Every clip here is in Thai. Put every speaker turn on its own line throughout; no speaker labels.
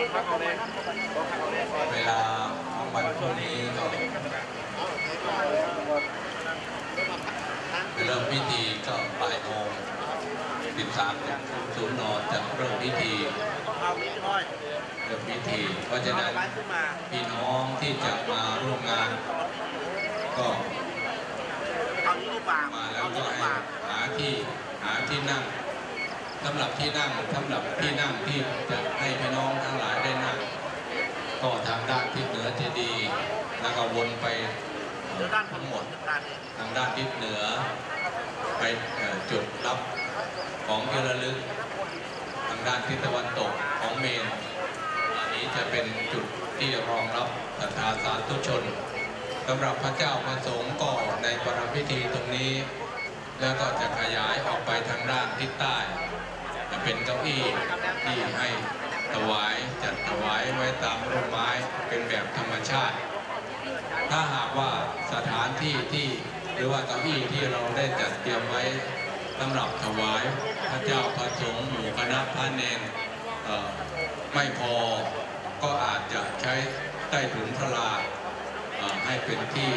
เวลาของวันพรุ่งนี้ก็เริ่มพิธีก็บ่ายโมง13:00 น.จะเริ่มพิธีเพราะฉะนั้นพี่น้องที่จะมาร่วมงานก็มาแล้วก็ให้หาที่นั่งสำหรับที่นั่งที่จะให้พี่น้องทั้งหลายได้นั่งก็ทางด้านทิศเหนือเจดีย์แล้วก็วนไปทั้งหมดทางด้านทิศเหนือไปจุดรับของที่ระลึกทางด้านทิศตะวันตกของเมนอันนี้จะเป็นจุดที่รองรับศรัทธาสาธุชนสำหรับพระเจ้าพระสงฆ์ก็ในประพิธีตรงนี้แล้วก็จะขยายออกไปทางด้านทิศใต้จะเป็นเก้าอี้ที่ให้จัดถวายไว้ตามต้นไม้เป็นแบบธรรมชาติถ้าหากว่าสถานที่หรือว่าเก้าอี้ที่เราได้จัดเตรียมไว้สำหรับถวายพระเจ้าพระสงฆ์หมู่คณะพระเนรไม่พอก็อาจจะใช้ใต้ถุนศาลาให้เป็นที่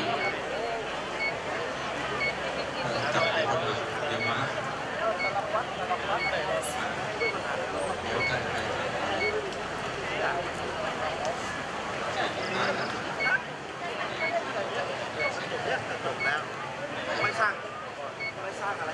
จับคนเดี๋ยวมาเดี๋ยวกันไปจบแล้วไม่สร้างอะไร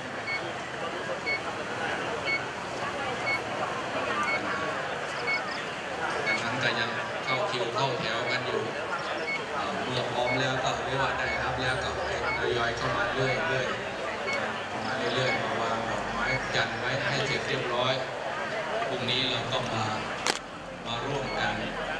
ดังนั้นก็ยังเข้าคิวเข้าแถวกันอยู่เมื่อพร้อมแล้วก็เรียกว่าได้ครับแล้วก็ทยอยเข้ามาเรื่อยๆมาวางดอกไม้จัดไว้ให้เสร็จเรียบร้อยพรุ่งนี้เราก็มาร่วมกัน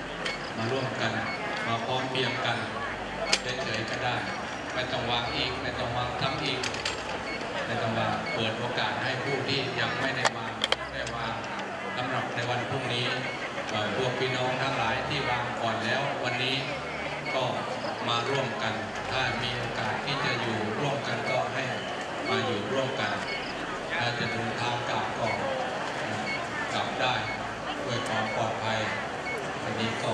มาพร้อมเพียงกันเฉยๆก็ได้ไม่ต้องวางอีกไม่ต้องวางซ้ำอีกไม่ต้องวางเปิดโอกาสให้ผู้ที่ยังไม่ได้วางสำหรับในวันพรุ่งนี้พวกพี่น้องทั้งหลายที่วางก่อนแล้ววันนี้ก็มาร่วมกันถ้ามีโอกาสที่จะอยู่ร่วมกันก็ให้มาอยู่ร่วมกันถ้าจะเดินทางกลับก็กลับได้ด้วยความปลอดภัยวันนี้ก็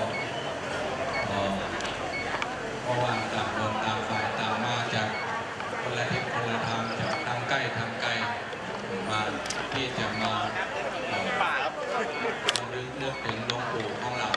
เพราะว่าต่างคนต่างฝ่ายต่างมาจากคนละทิศคนละทางจากทางใกล้ทางไกลมาที่จะมาเลือกถึงหลวงปู่ของเรา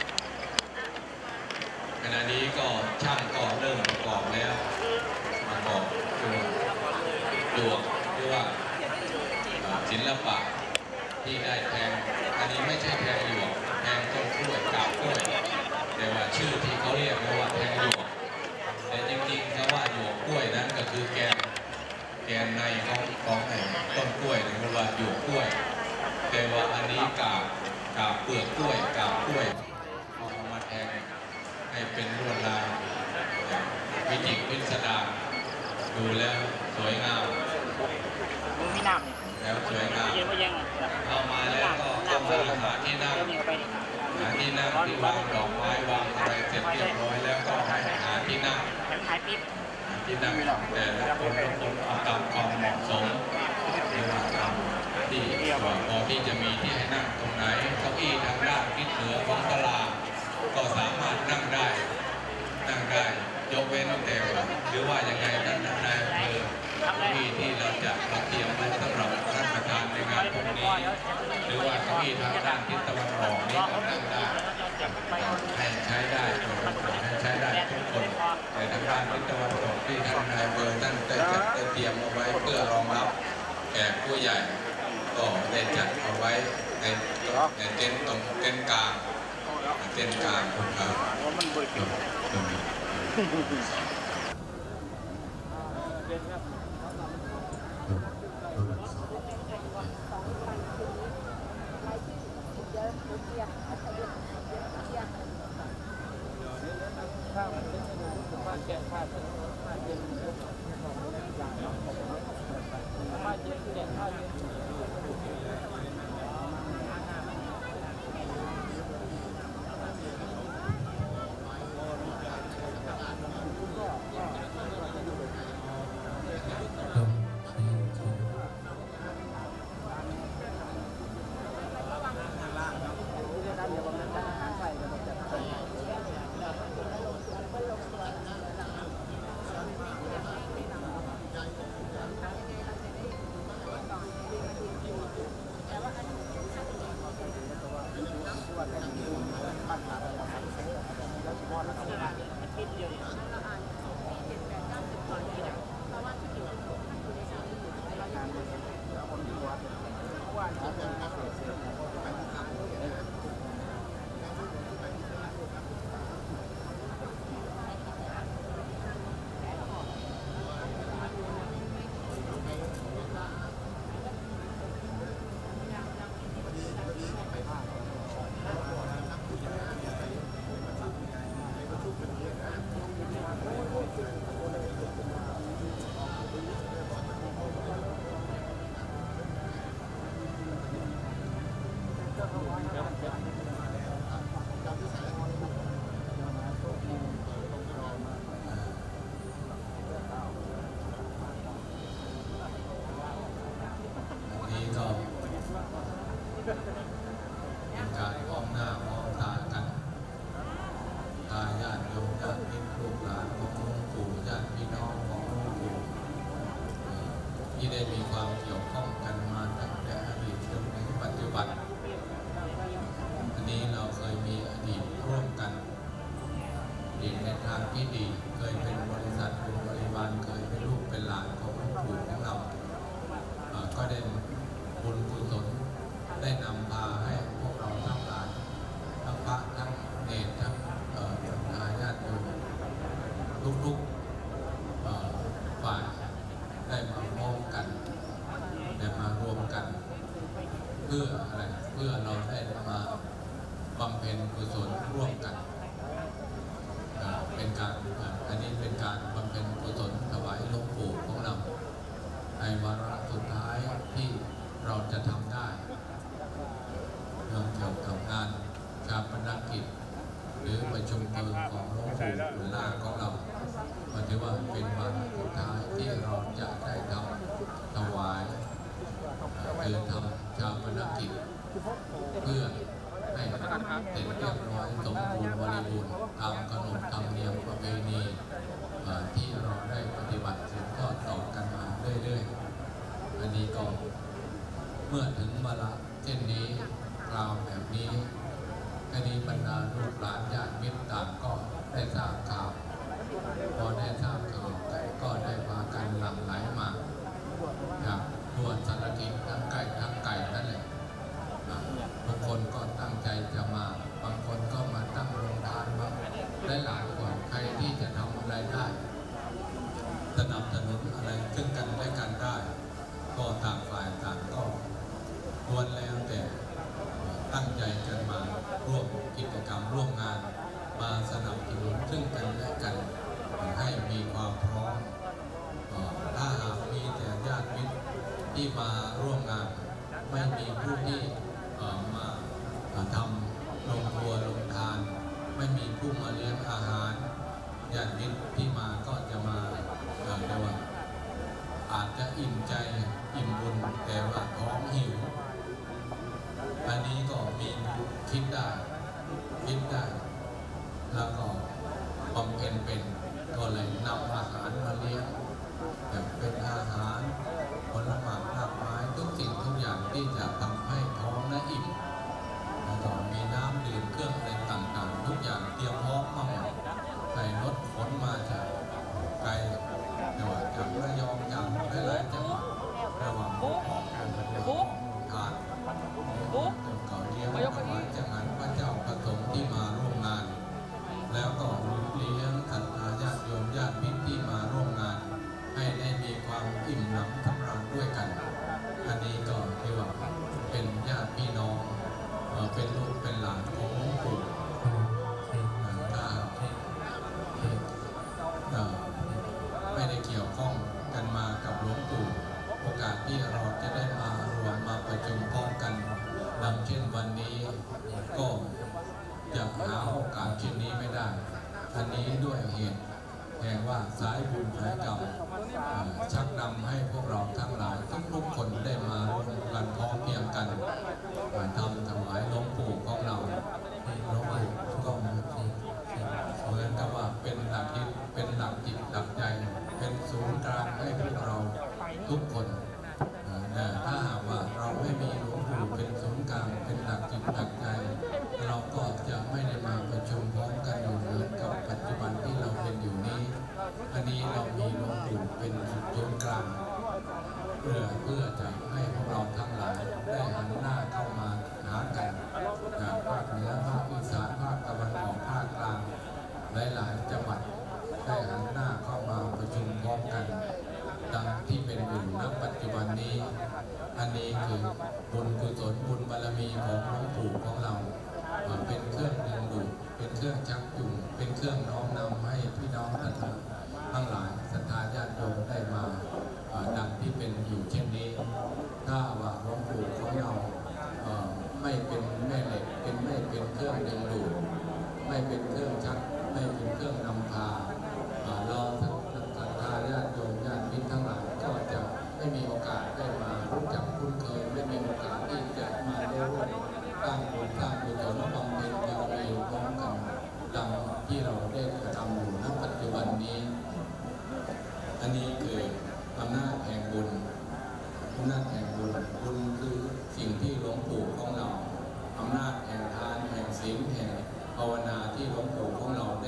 ขณะนี้ก็ช่างก็เริ่มประกอบแล้วประกอบคือดวงหรือว่าศิลปะที่ได้แทงอันนี้ไม่ใช่แทงหยวกแทงต้นกล้วยกาบกล้วยแต่ว่าชื่อที่เขาเรียกว่าแทงหยวกแต่จริงๆคำว่าหยวกกล้วยนั้นก็คือแกนในของต้นกล้วยหรือว่าหยวกกล้วยแต่ว่าอันนี้กาบเปลือกกล้วยกาบกล้วยเอามาแทงให้เป็นลวดลายวิจิตรพิสดารดูแล้วสวยงามแล้วสวยงามเข้ามาแล้วก็เข้ามาหาที่นั่งที่วางดอกไม้วางอะไรเสร็จเรียบร้อยแล้วก็ให้หาที่นั่งแต่ละคนเอาตามความเหมาะสมเวลาตามที่พอที่จะมีที่ให้นั่งตรงไหนเก้าอี้ทางด้านทิศเหนือของตลาดก็สามารถนั่งได้ยกเว้นแต่หรือว่ายังไงท่านนายอำเภอที่เราจะเตรียมไว้สำหรับท่านประธานในงานพรุ่งนี้หรือว่าเก้าอี้ทางด้านทิศตะวันออกนี้ก็นั่งได้ให้ใช้ได้ทุกคนในทางด้านทิศตะวันตกที่ท่านนายอำเภอท่านได้จัดเตรียมเอาไว้เพื่อรองรับแขกผู้ใหญ่ก็ได้จัดเอาไว้ในเต็นท์ตรงเต็นท์กลางที่ดีเคยเป็นบริษัทเป็นบริวารเคยเป็นลูกเป็นหลานของหลวงปู่ของเราก็ได้บุญกุศลได้นำพาให้พวกเราทั้งหลายทั้งพระทั้งเนรทั้งญาติโยมทุกฝ่ายได้มาพร้อมกันได้มารวมกันเพื่ออะไรเพื่อเราได้มาบำเพ็ญกุศลร่วมกันเป็นการอันนี้เป็นการบำเพ็ญกุศลถวายหลวงปู่ของเราในวาระสุดท้ายที่เราจะทำได้เรื่องเกี่ยวกับงานการปนกิจหรือประชุมเพลิงของหลวงปู่หรือลาของเราถือว่าเป็นวาระสุดท้ายที่เราจะได้ทำถวายคือทำชาปนกิจเพื่อให้เสร็จเรียบร้อยสมบูรณ์บริบูรณ์ตามขนบธรรมเนียมประเพณีที่เราได้ปฏิบัติสืบทอดต่อกันมาเรื่อยๆอันนี้ก็เมื่อถึงวาระเช่นนี้กล่าวแบบนี้อันนี้บรรดาลูกหลานญาติมิตรต่างก็ได้ทราบข่าวพอได้ทราบข่าวก็ได้พากันหลั่งไหลมาจากทั่วสารทิศทั้งใกล้ทั้งไกลนั่นแหละบางคนก็ตั้งใจจะมาบางคนก็มาตั้งโรงทานบ้างหลายๆคนใครที่จะทำอะไรได้สนับสนุนอะไรซึ่งกันและกันได้ก็ต่างฝ่ายต่างก็ล้วนแล้วแต่ตั้งใจกันมาร่วมกิจกรรมร่วมงานมาสนับสนุนซึ่งกันและกันให้มีความพร้อมถ้าหากมีแต่ญาติมิตรที่มาร่วมงานไม่มีผู้ที่มาทำโรงครัวโรงทานไม่มีผู้มาเลี้ยงอาหารญาติมิตรที่มาก็จะมาเรียกว่าอาจจะอิ่มใจอิ่มบุญแต่ว่าท้องหิวอันนี้ก็มีคิดได้แล้วก็บำเพ็ญเป็นก็เลยนำอาหารมาเลี้ยงแบบเป็นอาหารผลไม้รากไม้ทุกสิ่งทุกอย่างที่จะทำให้ท้องและอิ่มแล้วก็มีน้ำดื่มเครื่องอะไรต่างๆทุกอย่างเตรียมพร้อมมาหมดใส่รถขนมาจากไกลจังหวัดจากระยองจากหลายๆจังหวัดระหว่างของทานต้นเก่าเลี้ยงถวายจังหันพระเจ้าประสงค์ที่มาร่วมงานแล้วก็เลี้ยงศรัทธาญาติโยมญาติมิตรที่มาร่วมงานให้ได้มีความอิ่มหนำสำราญด้วยกันอันนี้ก็เรียกว่าเป็นญาติพี่น้องเป็นลูกเป็นหลานของหลวงปู่ไม่ได้เกี่ยวข้องกันมากับหลวงปู่โอกาสที่เราจะได้มารวมมาประชุมพร้อมกันดังเช่นวันนี้ก็จะหาโอกาสเช่นนี้ไม่ได้อันนี้ด้วยเหตุแห่งว่าสายบุญสายกรรมชักนำให้พวกเราทั้งหลายทุกคนได้มาร่วมกันพร้อมเพียงกันทำถวายหลวงปู่ของเราหลวงปู่ก็เหมือนกับว่าเป็นหลักจิตเป็นหลักจิตหลักใจเป็นศูนย์กลางให้พวกเราทุกคนถ้าหากว่าเราไม่มีหลวงปู่เป็นศูนย์กลางเป็นหลักจิตหลักใจเราก็จะไม่ได้มาประชุมพร้อมกันอยู่เหมือนกับปัจจุบันที่เราเป็นอยู่นี้อันนี้เรามีหลวงปู่เป็นศูนย์กลางเพื่อจะให้พวกเราทั้งหลายได้หันหน้าเข้ามาหากันภาคเหนือภาคอีสานภาคตะวันออกภาคกลางหลายๆจังหวัดได้หันหน้าเข้ามาประชุมพร้อมกันดังที่เป็นอยู่ณปัจจุบันนี้อันนี้คือบุญกุศลบุญบารมีของหลวงปู่ของเราเป็นเครื่องดึงดูดเป็นเครื่องชักจูงเป็นเครื่องน้อมนำให้พี่น้องทั้งหลายศรัทธาญาติโยมได้มาดังที่เป็นอยู่เช่นนี้ถ้าว่าหลวงปู่ของเราไม่เป็นแม่เหล็กไม่เป็นเครื่องดึงดูดไม่เป็นเครื่องชักไม่เป็นเครื่องนำพาเราศรัทธาญาติโยมญาติมิตรทั้งหลายก็จะไม่มีโอกาสได้มารู้จักคุ้นเคยไม่มีโอกาสที่จะมาได้ร่วมตั้งบุญสร้างกุศลบำเพ็ญบารมีพร้อมกันดังที่เราได้กระทำอยู่ณปัจจุบันนี้อันนี้คืออำนาจแห่งบุญอำนาจแห่งบุญคือสิ่งที่หลวงปู่ของเราอำนาจแห่งทานแห่งศีลแห่งภาวนาที่หลวงปู่ของเรา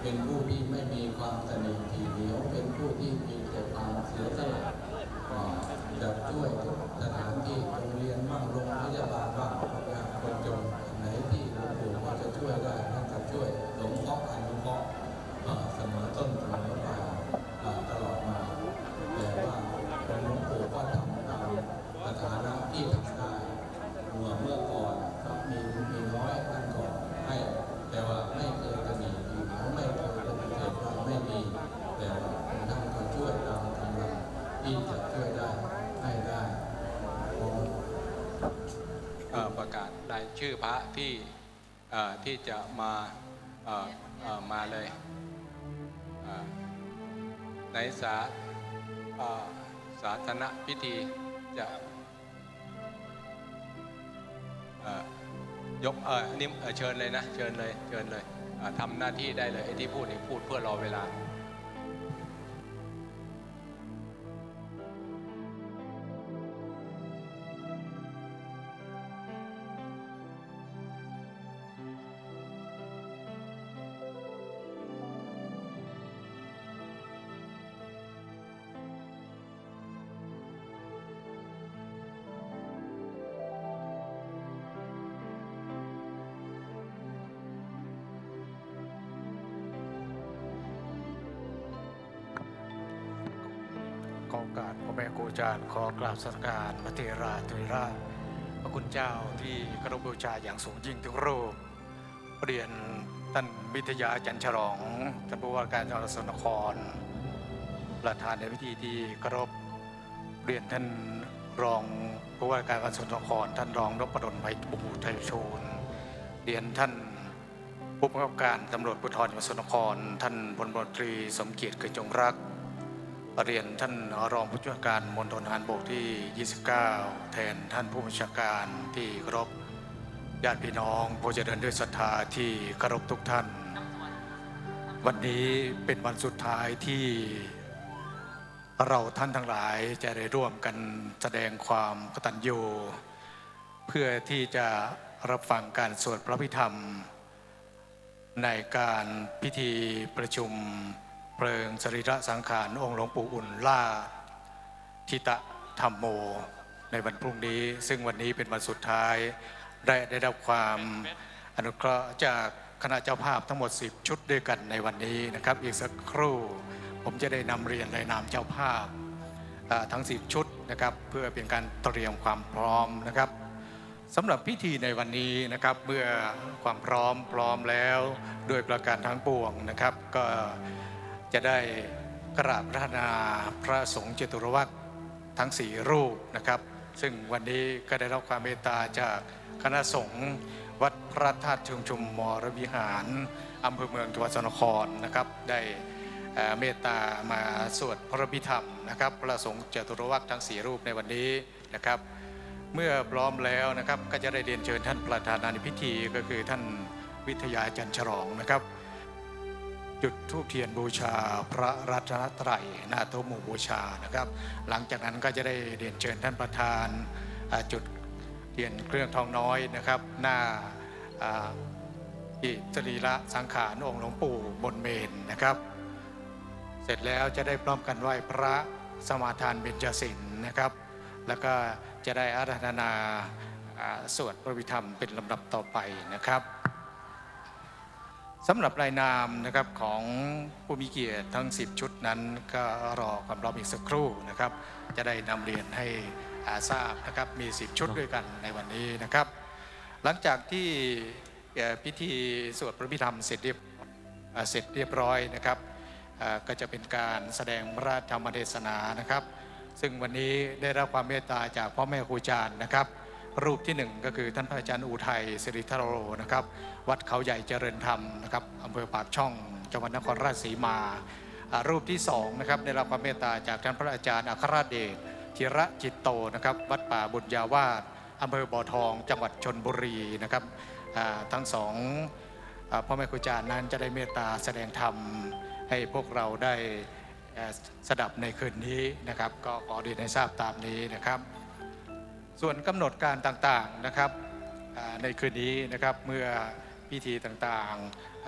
เป็นผู้ที่ไม่มีความตนีทีเหนียวเป็นผู้ที่มีแต่ความเสียสละจะช่วยทุกสถานที่โรงเรียนบ้างโรงพยาบาลบ้างคนจนไหนที่หลวงปู่ว่าจะช่วยได้ท่านจะช่วยหลวงพ่ออนุเคราะห์เสมอต้นเสมอปลายตลอดมาแต่ว่าหลวงปู่ก็ทำตามสถานะที่ทำได้เมื่อก่อนครับมีน้อยท่านก็ให้แต่ว่าไม่เคยจะมีทีเหนียวไม่เคยจะมีเกิดว่าไม่มีแต่ว่าท่านก็ช่วยตามกำลังที่จะช่วยได้ให้ได้ประกาศรายชื่อพระที่จะมาเลยในสาธารณพิธีจะยกนี่เชิญเลยนะเชิญเลยทำหน้าที่ได้เลยไอ้ที่พูดนี่พูดเพื่อรอเวลา
ขอโอกาสพ่อแม่ครูอาจารย์ขอกราบสักการพระเถราธิราชพระคุณเจ้าที่เคารพบูชาอย่างสูงยิ่งทุกรูปเรียนท่านวิทยาจันทร์ฉลองท่านผู้ว่าการจังหวัดสกลนครประธานในพิธีที่เคารพเรียนท่านรองผู้ว่าการจังหวัดสกลนครท่านรองนพดลไพบูลย์ไทยชูนเรียนท่านผู้บังคับการตำรวจภูธรจังหวัดสกลนครท่านพลตรีสมเกียรติเกิดจงรักเรียนท่านรองผู้ช่วยการมณฑลทหารบกที่29แทนท่านผู้บัญชาการที่เคารพญาติพี่น้องผู้จะเดินด้วยศรัทธาที่เคารพทุกท่านวันนี้เป็นวันสุดท้ายที่เราท่านทั้งหลายจะได้ร่วมกันแสดงความกตัญญูเพื่อที่จะรับฟังการสวดพระพิธรรมในการพิธีประชุมเพลิงสรีระสังขารองค์หลวงปู่อุ่นล่าทิตะธรรมโมในวันพรุ่งนี้ซึ่งวันนี้เป็นวันสุดท้ายได้รับความอนุเคราะห์จากคณะเจ้าภาพทั้งหมด10ชุดด้วยกันในวันนี้นะครับอีกสักครู่ผมจะได้นำเรียนในนามเจ้าภาพทั้ง10ชุดนะครับเพื่อเป็นการเตรียมความพร้อมนะครับสำหรับพิธีในวันนี้นะครับเมื่อความพร้อมแล้วโดยประการทั้งปวงนะครับก็จะได้กราบพระนาพระสงฆ์จตุรวรรษทั้ง4รูปนะครับซึ่งวันนี้ก็ได้รับความเมตตาจากคณะสงฆ์วัดพระธาตุชุมมรวิหารอำเภอเมืองจังหวัดสกลนครนะครับได้เมตตามาสวดพระพิธรรมนะครับพระสงฆ์จตุรวรรษทั้ง4รูปในวันนี้นะครับเมื่อพร้อมแล้วนะครับก็จะได้เรียนเชิญท่านประธานในพิธีก็คือท่านวิทยาจันทร์ฉลองนะครับจุดธูปเทียนบูชาพระรัตนตรัยหน้าโต๊ะหมู่บูชานะครับหลังจากนั้นก็จะได้เรียนเชิญท่านประธานจุดเทียนเครื่องทองน้อยนะครับหน้าที่สรีระสังขารองค์หลวงปู่บนเมรุนะครับเสร็จแล้วจะได้พร้อมกันไหว้พระสมาทานเบญจศีลนะครับแล้วก็จะได้อาราธนาสวดพระพิธรรมเป็นลำดับต่อไปนะครับสำหรับรายนามนะครับของผู้มีเกียรติทั้ง10ชุดนั้นก็รอความพร้อมอีกสักครู่นะครับจะได้นำเรียนให้ทราบนะครับมี10ชุดด้วยกันในวันนี้นะครับหลังจากที่พิธีสวดพระพิธรรมเสร็จเรียบร้อยนะครับก็จะเป็นการแสดงพระธรรมเทศนานะครับซึ่งวันนี้ได้รับความเมตตาจากพ่อแม่ครูอาจารย์นะครับรูปที่1ก็คือท่านพระอาจารย์อุทัยสิริธโรนะครับวัดเขาใหญ่เจริญธรรมนะครับอำเภอปากช่องจังหวัดนครราชสีมารูปที่2นะครับได้รับความเมตตาจากท่านพระอาจารย์อัครเดชธีระจิตโตนะครับวัดป่าบุญญาวาสอำเภอบ่อทองจังหวัดชลบุรีนะครับทั้งพ่อแม่ครูอาจารย์นั้นจะได้เมตตาแสดงธรรมให้พวกเราได้สดับในคืนนี้นะครับก็ขอเรียนให้ทราบตามนี้นะครับส่วนกำหนดการต่างๆนะครับในคืนนี้นะครับเมื่อพิธีต่างๆ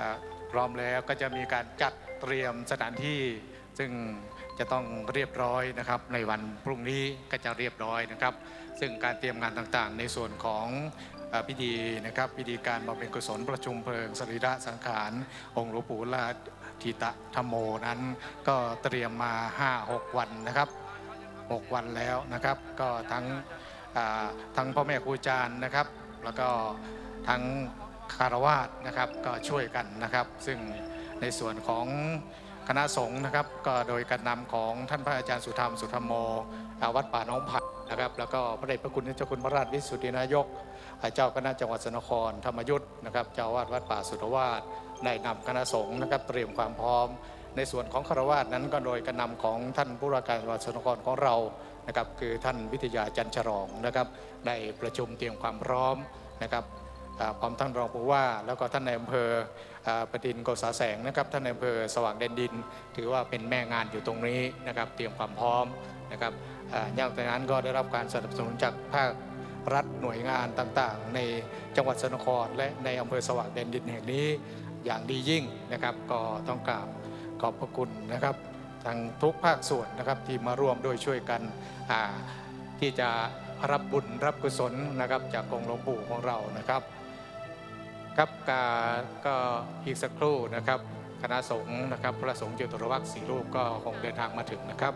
พร้อมแล้วก็จะมีการจัดเตรียมสถานที่ซึ่งจะต้องเรียบร้อยนะครับในวันพรุ่งนี้ก็จะเรียบร้อยนะครับซึ่งการเตรียมงานต่างๆในส่วนของพิธีนะครับพิธีการบำเพ็ญกุศลประชุมเพลิงสรีระสังขารองค์หลวงปู่ลาทิตธรรมโมนั้นก็เตรียมมา 5-6 วันนะครับ6 วันแล้วนะครับก็ทั้งพ่อแม่ครูอาจารย์นะครับแล้วก็ทั้งคารวาสนะครับก็ช่วยกันนะครับซึ่งในส่วนของคณะสงฆ์นะครับก็โดยการนำของท่านพระอาจารย์สุธรรมสุธรรมโมวัดป่าหนองผักนะครับแล้วก็พระเดชพระคุณเจ้าคุณพระราชวิสุทธินายกเจ้าคณะจังหวัดสกลนครธรรมยุทธนะครับเจ้าวาดวัดป่าสุทธวาสได้นำคณะสงฆ์นะครับเตรียมความพร้อมในส่วนของคารวาสนั้นก็โดยการนำของท่านผู้ว่าการจังหวัดสกลนครของเรานะครับคือท่านวิทยาจันทร์ฉลองนะครับได้ประชุมเตรียมความพร้อมนะครับพร้อมท่านรองผู้ว่าแล้วก็ท่านในอำเภอประดินโกษาแสงนะครับท่านในอำเภอสว่างแดนดินถือว่าเป็นแม่งานอยู่ตรงนี้นะครับเตรียมความพร้อมนะครับจากนั้นก็ได้รับการสนับสนุนจากภาครัฐหน่วยงานต่างๆในจังหวัดสกลนครและในอำเภอสว่างแดนดินแห่งนี้อย่างดียิ่งนะครับก็ต้องกราบขอบพระคุณนะครับทางทุกภาคส่วนนะครับที่มาร่วมโดยช่วยกันที่จะรับบุญรับกุศลนะครับจากองค์หลวงปู่ของเรานะครับครับก็อีกสักครู่นะครับคณะสงฆ์นะครับพระสงฆ์เจตุรวรรค4 รูปก็คงเดินทางมาถึงนะครับ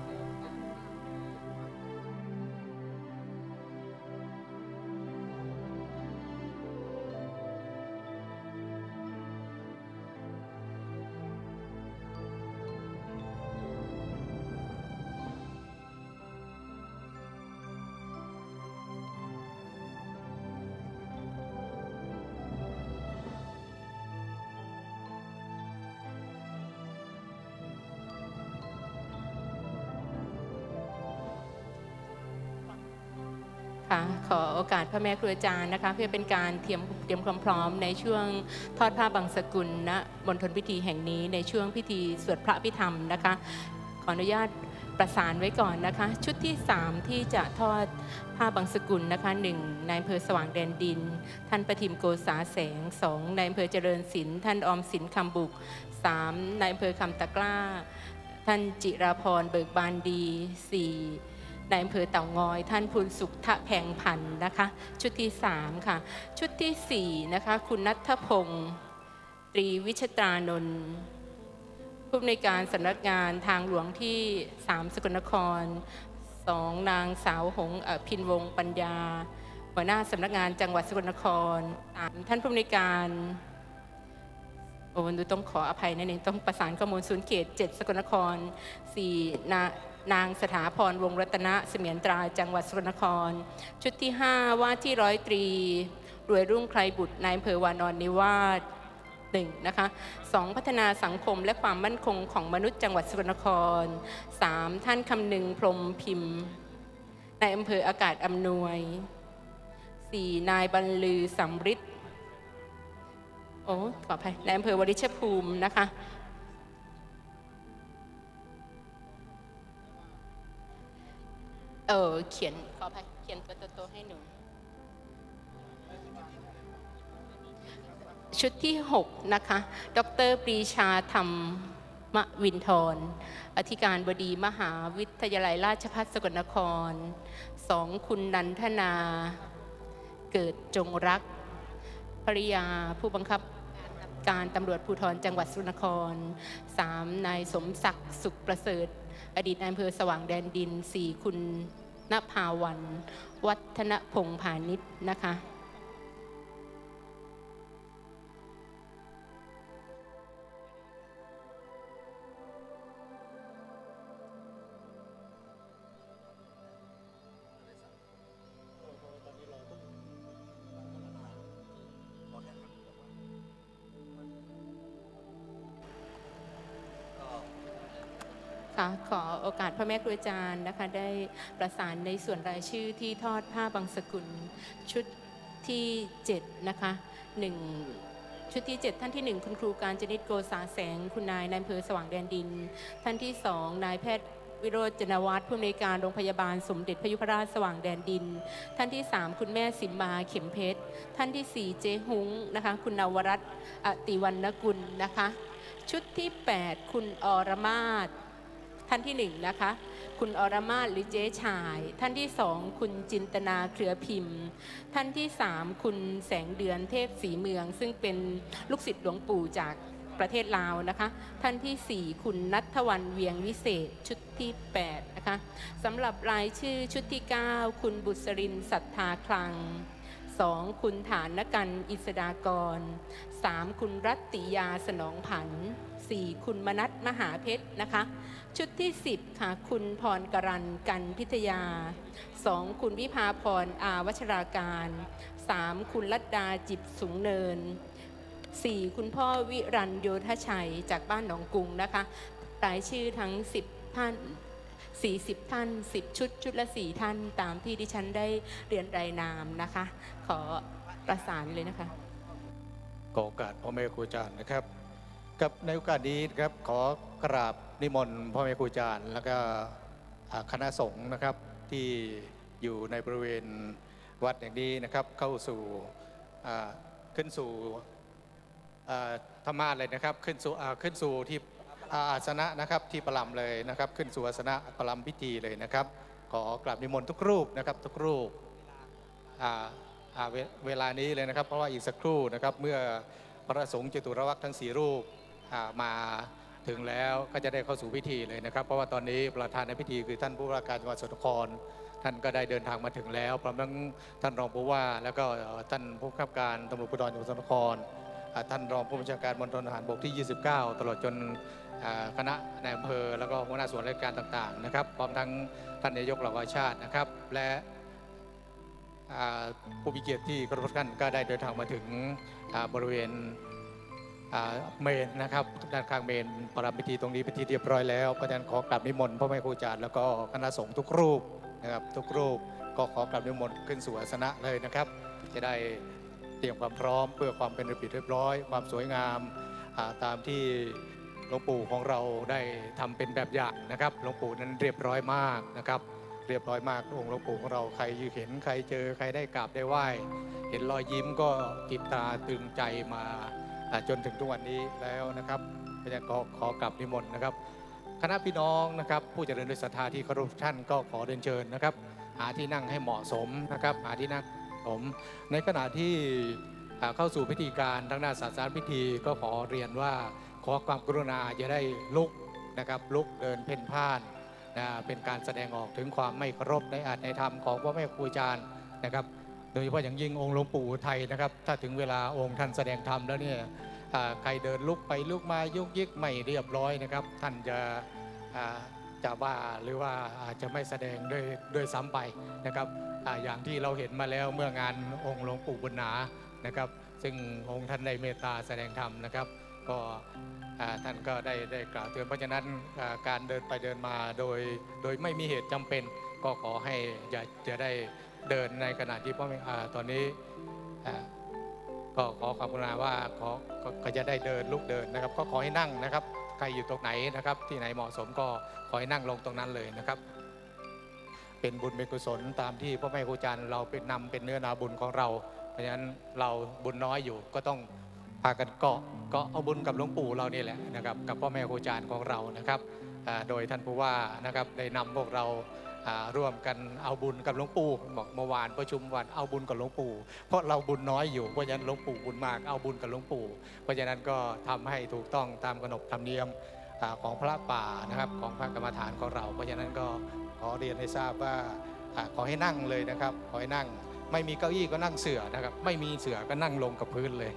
ขอโอกาสพระแม่ครูอาจารย์นะคะเพื่อเป็นการเตรียมความพร้อมในช่วงทอดผ้าบังสกุลณมณฑลพิธีแห่งนี้ในช่วงพิธีสวดพระอภิธรรมนะคะขออนุญาตประสานไว้ก่อนนะคะชุดที่3ที่จะทอดผ้าบังสกุลนะคะ1ในอำเภอสว่างแดนดินท่านประทิมโกษาแสง2ในอำเภอเจริญศิลป์ท่านออมสินคำบุก3ในอำเภอคำตะกร้าท่านจิราพรเบิกบานดี4ในอำเภอเต่างอยท่านพูนสุขทะแพงพันธ์นะคะชุดที่3ค่ะชุดที่4นะคะคุณณัฐพงศ์ตรีวิชตรานนท์ผู้อำนวยการสำนักงานทางหลวงที่3สกลนคร2นางสาวหงส์พินวงศ์ปัญญาหัวหน้าสำนักงานจังหวัดสกลนคร3ท่านผู้อำนวยการดูต้องขออภัยนั่นเองต้องประสานข้อมูลศูนย์เขต7สกลนคร4นางสถาพรวงรัตนะเสมียนตราจังหวัดสกลนครชุดที่5ว่าที่ร้อยตรีรวยรุ่งไครบุตรนายอำเภอวานอนนิวาส1นะคะ2พัฒนาสังคมและความมั่นคงของมนุษย์จังหวัดสกลนคร3ท่านคำนึงพรหมพิมพ์นายอำเภออากาศอำนวย4นายบรรลือสำริดขออภัยนายอำเภอวริชภูมินะคะเขียนขออภัยเขียนตัวโตให้หนูชุดที่6นะคะดร.ปรีชาธรรมวินทรอธิการบดีมหาวิทยาลัยราชภัฏสกลนคร2คุณนันทนาเกิดจงรักภริยาผู้บังคับการตำรวจภูธรจังหวัดสกลนคร3นายสมศักดิ์สุขประเสริฐอดีตนายอำเภอสว่างแดนดิน4คุณณภาวันวัฒนพงษ์พาณิชย์นะคะขอโอกาสพระแม่ครูอาจารย์นะคะได้ประสานในส่วนรายชื่อที่ทอดผ้าบังสกุลชุดที่7นะคะชุดที่7ท่านที่1คุณครูการจนิตโกษาแสงคุณนายนายอำเภอสว่างแดนดินท่านที่2นายแพทย์เววิโรจนวัฒน์ผู้อำนวยการโรงพยาบาลสมเด็จพระยุพราชสว่างแดนดินท่านที่3คุณแม่สิมมาเข็มเพชรท่านที่4เจ๊หุงนะคะคุณนวรัตน์อติวรรณกุลนะคะชุดที่8คุณอรมาศท่านที่1นะคะคุณอรมาศหรือเจ๊ชายท่านที่2คุณจินตนาเครือพิมพ์ท่านที่3คุณแสงเดือนเทพศรีเมืองซึ่งเป็นลูกศิษย์หลวงปู่จากประเทศลาวนะคะท่านที่4คุณณัฐวรรณเวียงวิเศษชุดที่8นะคะสำหรับรายชื่อชุดที่9คุณบุษรินทร์ศรัทธาคลัง2คุณฐานกันอิสดากร3คุณรัตติยาสนองผัน4คุณมนัสมหาเพชรนะคะชุดที่10ค่ะคุณพรกรันกันพิทยา2คุณวิภาพรอาวัชราการ3คุณลัดดาจิบสูงเนิน4คุณพ่อวิรันโยธชัยจากบ้านหนองกรุงนะคะรายชื่อทั้ง10ท่าน40ท่าน10ชุดละ4ท่านตามที่ดิฉันได้เรียนรายนามนะคะขอประสานเลยนะคะ
ขอโอกาสพ่อแม่ครูอาจารย์นะครับกับในโอกาสนี้นะครับขอกราบนิมนต์พ่อแม่ครูอาจารย์แล้วก็คณะสงฆ์นะครับที่อยู่ในบริเวณวัดอย่างนี้นะครับเข้าสู่ขึ้นสู่ธรรมาสเลยนะครับขึ้นสู่ที่อาสนะนะครับที่ประลำเลยนะครับขึ้นสู่อาสนะประลำพิธีเลยนะครับขอกราบนิมนต์ทุกรูปนะครับทุกรูปเวลานี้เลยนะครับเพราะว่าอีกสักครู่นะครับเมื่อพระสงฆ์จตุรวรรคทั้ง4รูปมาถึงแล้วก็จะได้เข้าสู่พิธีเลยนะครับเพราะว่าตอนนี้ประธานในพิธีคือท่านผู้ว่าการจังหวัดสกลนครท่านก็ได้เดินทางมาถึงแล้วพร้อมทั้งท่านรองผู้ว่าแล้วก็ท่านผู้บังคับการตำรวจภูธรจังหวัดสกลนครท่านรองผู้บัญชาการมณฑลทหารบกที่29ตลอดจนคณะนายอำเภอแล้วก็หัวหน้าส่วนราชการต่างๆนะครับพร้อมทั้งท่านนายกเหล่ากาชาตินะครับและผู้มีเกียรติที่เคารพท่านก็ได้เดินทางมาถึงบริเวณเมนนะครับด้านข้างเมนประรำพิธีตรงนี้เป็นที่เรียบร้อยแล้วเพราะฉะนั้นขอกราบนิมนต์พ่อแม่ครูอาจารย์แล้วก็คณะสงฆ์ทุกรูปนะครับทุกรูปก็ขอกราบนิมนต์ขึ้นสู่อาสนะเลยนะครับจะได้เตรียมความพร้อมเพื่อความเป็นระเบียบเรียบร้อยความสวยงามตามที่หลวงปู่ของเราได้ทำเป็นแบบอย่างนะครับหลวงปู่นั้นเรียบร้อยมากนะครับเรียบร้อยมากองค์หลวงปู่ของเราใครเห็นใครเจอใครได้กราบได้ไหว้เห็นรอยยิ้มก็ติดตาตึงใจมาจนถึงทุกวันนี้แล้วนะครับอาจารย์ขอกราบนิมนต์นะครับคณะพี่น้องนะครับผู้เจริญด้วยศรัทธาที่เคารพท่านก็ขอเรียนเชิญนะครับหาที่นั่งให้เหมาะสมนะครับหาที่นั่งผมในขณะที่เข้าสู่พิธีการทางด้านศาสนาพิธีก็ขอเรียนว่าขอความกรุณาจะได้ลุกนะครับลุกเดินเพ่นพ่านเป็นการแสดงออกถึงความไม่เคารพในอาจในธรรมของพ่อแม่ครูอาจารย์นะครับโดยเฉพาะอย่างยิ่งองค์หลวงปู่ไทยนะครับถ้าถึงเวลาองค์ท่านแสดงธรรมแล้วเนี่ยใครเดินลุกไปลุกมายุกยิกไม่เรียบร้อยนะครับท่านจะว่าหรือว่าอาจจะไม่แสดงด้วยซ้ำไปนะครับอย่างที่เราเห็นมาแล้วเมื่องานองค์หลวงปู่บุญนานะครับซึ่งองค์ท่านได้เมตตาแสดงธรรมนะครับก็ท่านก็ได้กล่าวเตือนเพราะฉะนั้นการเดินไปเดินมาโดยไม่มีเหตุจำเป็นก็ขอให้อย่าได้เดินในขณะที่พ่อแม่ตอนนี้ก็ขอความกรุณาว่าก็จะได้เดินลุกเดินนะครับก็ขอให้นั่งนะครับใครอยู่ตรงไหนนะครับที่ไหนเหมาะสมก็ขอให้นั่งลงตรงนั้นเลยนะครับเป็นบุญเป็นกุศลตามที่พ่อแม่ครูอาจารย์เราเป็นนำเป็นเนื้อนาบุญของเราเพราะฉะนั้นเราบุญน้อยอยู่ก็ต้องพากันเกาะเอาบุญกับหลวงปู่เรานี่แหละนะครับกับพ่อแม่ครูอาจารย์ของเรานะครับโดยท่านผู้ว่านะครับได้นำพวกเราร่วมกันเอาบุญกับหลวงปู่บอกเมื่อวานประชุมวันเอาบุญกับหลวงปู่เพราะเราบุญน้อยอยู่เพราะฉะนั้นหลวงปู่บุญมากเอาบุญกับหลวงปู่เพราะฉะนั้นก็ทำให้ถูกต้องตามขนบธรรมเนียมของพระป่านะครับของพระกรรมฐานของเราเพราะฉะนั้นก็ขอเรียนให้ทราบว่าขอให้นั่งเลยนะครับขอให้นั่งไม่มีเก้าอี้ก็นั่งเสื่อนะครับไม่มีเสื่อก็นั่งลงกับพื้นเลย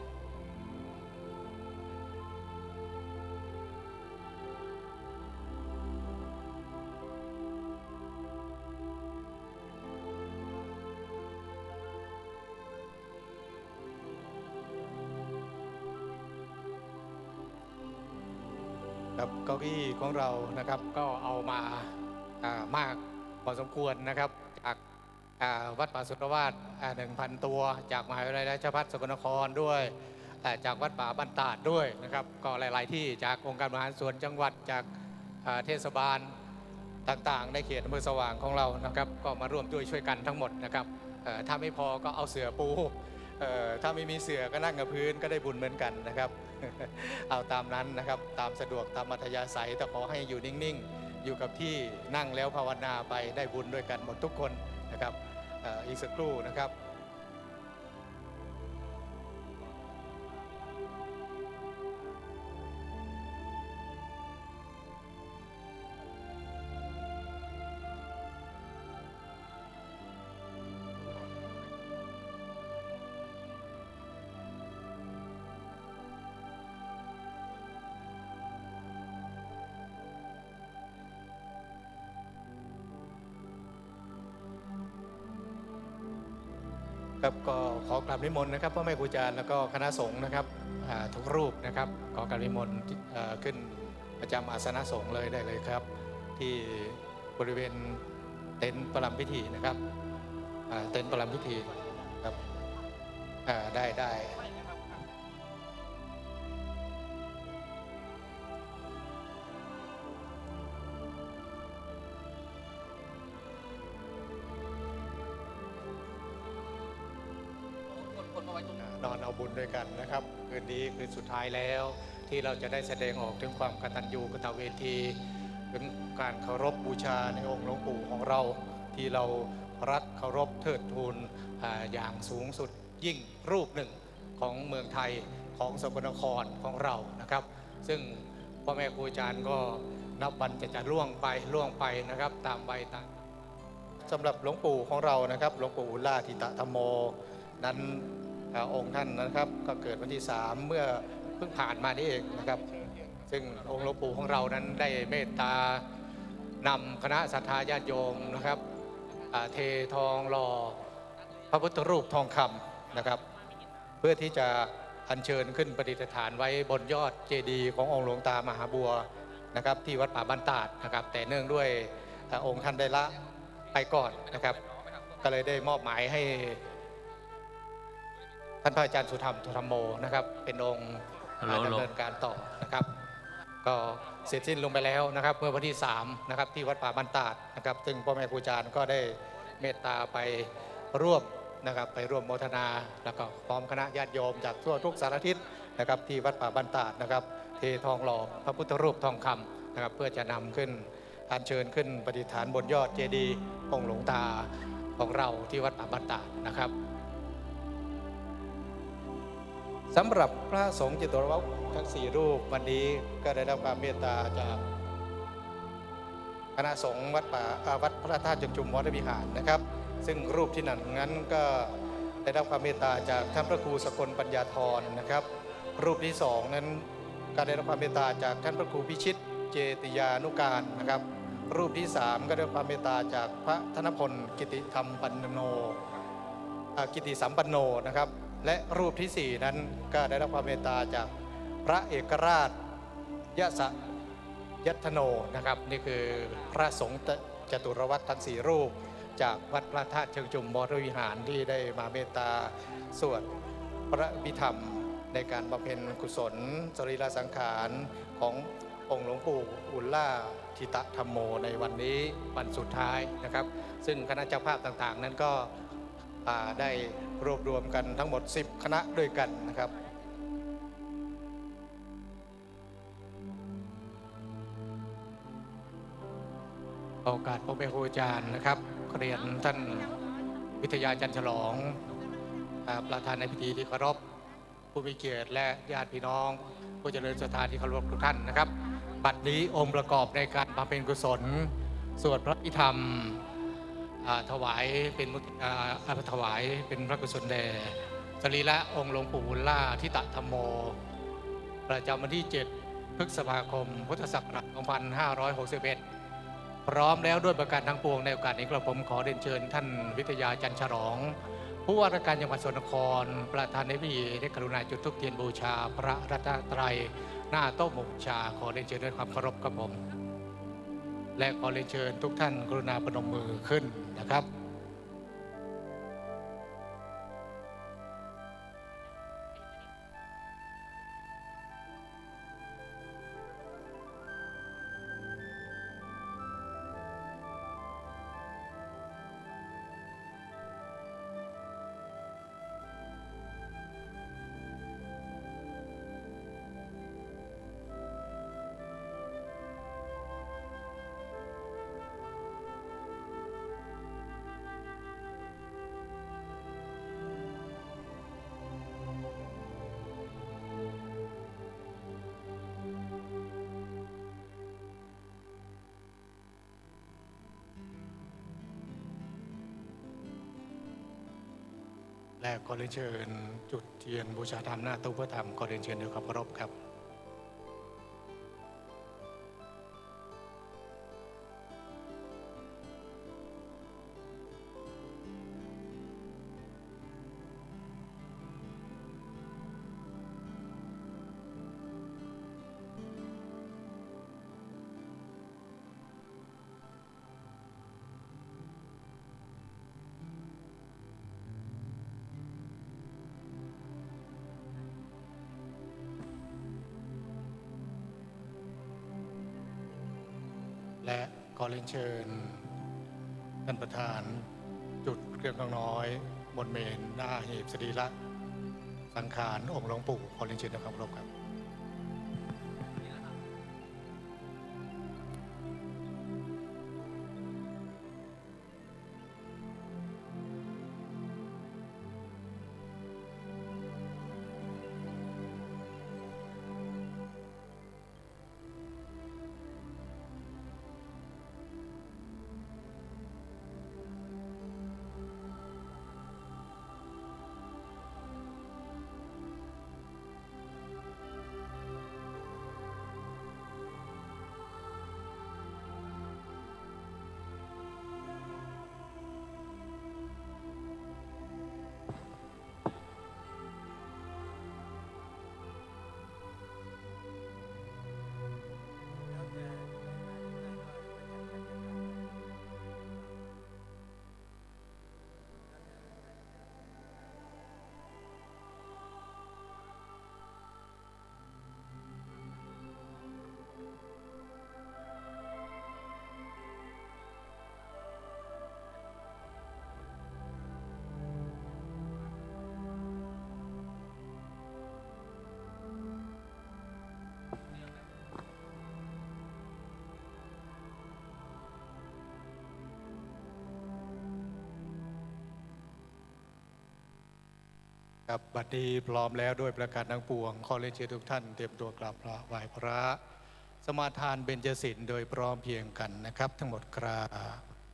เก้าอี้ของเรานะครับก็เอามามากพอสมควรนะครับจากวัดป่าสุทธวาส 1,000 ตัวจากมหาวิทยาลัยราชภัฏสกลนครด้วยจากวัดป่าบ้านตาดด้วยนะครับก็หลายๆที่จากองค์การบริหารส่วนจังหวัดจากเทศบาลต่างๆในเขตอำเภอสว่างของเรานะครับก็มาร่วมด้วยช่วยกันทั้งหมดนะครับถ้าไม่พอก็เอาเสื่อปูถ้าไม่มีเสื่อก็นั่งกับพื้นก็ได้บุญเหมือนกันนะครับ เอาตามนั้นนะครับตามสะดวกตามอัธยาศัยแต่ขอให้อยู่นิ่งๆอยู่กับที่นั่งแล้วภาวนาไปได้บุญด้วยกันหมดทุกคนนะครับอีกสักครู่นะครับ ครับก็ขอกราบนิมนต์นะครับพ่อแม่ครูอาจารย์แล้วก็คณะสงฆ์นะครับทุกรูปนะครับขอกราบนิมนต์ขึ้นประจำอาสนะสงฆ์เลยได้เลยครับที่บริเวณเต็นท์ประลัมพิธีนะครับเต็นท์ประลัมพิธีครับได้ นอนเอาบุญด้วยกันนะครับคืนนี้คืนสุดท้ายแล้วที่เราจะได้แสดงออกถึงความกตัญญูกตเวทีถึงการเคารพบูชาในองค์หลวงปู่ของเราที่เรารักเคารพเทิดทูนอย่างสูงสุดยิ่งรูปหนึ่งของเมืองไทยของสกลนครของเรานะครับซึ่งพ่อแม่ครูอาจารย์ก็นับวันจะล่วงไปนะครับตามใบตามสำหรับหลวงปู่ของเรานะครับหลวงปู่อุลล่าธิตธรรมโมนั้นองค์ท่านนะครับก็เกิดวันที่3เมื่อเพิ่งผ่านมานี่เองนะครับซึ่งองค์หลวงปู่ของเรานั้นได้เมตตานำคณะศรัทธาญาติโยมนะครับเททองหล่อพระพุทธรูปทองคำนะครับเพื่อที่จะอัญเชิญขึ้นประดิษฐานไว้บนยอดเจดีย์ขององค์หลวงตามหาบัวนะครับที่วัดป่าบ้านตาดนะครับแต่เนื่องด้วยองค์ท่านได้ละไปก่อนนะครับก็เลยได้มอบหมายให้ท่านพระอาจารย์สุธรรมธรรมโมนะครับเป็นองค์ดำเนินการต่อนะครับก็เสร็จสิ้นลงไปแล้วนะครับเมื่อวันที่3นะครับที่วัดป่าบ้านตาดนะครับซึ่งพ่อแม่ครูอาจารย์ก็ได้เมตตาไปร่วมนะครับไปร่วมโมทนาแล้วก็พร้อมคณะญาติโยมจากทั่วทุกสารทิศนะครับที่วัดป่าบ้านตาดนะครับเททองหล่อพระพุทธรูปทองคำนะครับเพื่อจะนำขึ้นอัญเชิญขึ้นประดิษฐานบนยอดเจดีย์องค์หลวงตาของเราที่วัดป่าบ้านตาดนะครับสำหรับพระสงฆ์จิตรวัตรทั้ง4รูปวันนี้ก็ได้รับความเมตตาจากคณะสงฆ์วัดพระธาตุจุมวรวิหารนะครับซึ่งรูปที่นั้นก็ได้รับความเมตตาจากท่านพระครูสกลปัญญาธรนะครับรูปที่2นั้นก็ได้รับความเมตตาจากท่านพระครูพิชิตเจติยานุการนะครับรูปที่3ก็ได้รับความเมตตาจากพระธนพลกิติธรรมปันโนกิติสัมปันโนนะครับและรูปที่4นั้นก็ได้รับความเมตตาจากพระเอกราชยะสะยัตโนนะครับนี่คือพระสงฆ์จตุรวัตรทั้ง4รูปจากวัดพระธาตุเชิงชุมวรวิหารที่ได้มาเมตตาสวดพระพิธรรมในการบำเพ็ญกุศลสรีระสังขารขององค์หลวงปู่อุลล่าธิตธรรมโมในวันนี้วันสุดท้ายนะครับซึ่งคณะเจ้าภาพต่างๆนั้นก็ได้รวบรวมกันทั้งหมด10คณะด้วยกันนะครับโอกาสพ่อแม่ครูอาจารย์นะครับเรียนท่านวิทยาจันทร์ฉลองประธานในพิธีที่เคารพผู้มีเกียรติและญาติพี่น้องผู้เจริญศรัทธาที่เคารพทุกท่านนะครับบัดนี้องค์ประกอบในการบำเพ็ญกุศลสวดพระพิธรรมถวายเป็นถวายเป็นพระกุศลแด่สรีระองค์หลวงปู่บุญล่าธิตธรรมโมประจำวันที่7 พฤษภาคมพุทธศักราช 2561 พร้อมแล้วด้วยประการทั้งปวงในโอกาสนี้กระผมขอเรียนเชิญท่านวิทยาจันทร์ฉลองผู้ว่าราชการจังหวัดสกลนครประธานในพิธีได้กรุณาจุดธูปเทียนบูชาพระรัตนตรัยหน้าโต๊ะบูชาขอเรียนเชิญด้วยความเคารพกับผมและขอเรียนเชิญทุกท่านกรุณาประนมมือขึ้นนะครับและขอเรียนเชิญจุดเทียนบูชาธรรมหน้าตู้พระธรรมขอเรียนเชิญด้วยความเคารพครับและขอเรียนเชิญท่านประธานจุดเครื่องน้อยบนเมนหน้าหีบสรีระสังขารองค์หลวงปู่ขอเรียนเชิญนะครับครับครับบัดนี้พร้อมแล้วด้วยประการทั้งปวงขอเรียนเชิญทุกท่านเตรียมตัวกราบพระไหว้พระสมาทานเบญจศีลโดยพร้อมเพรียงกันนะครับ ทั้งหมดกราบ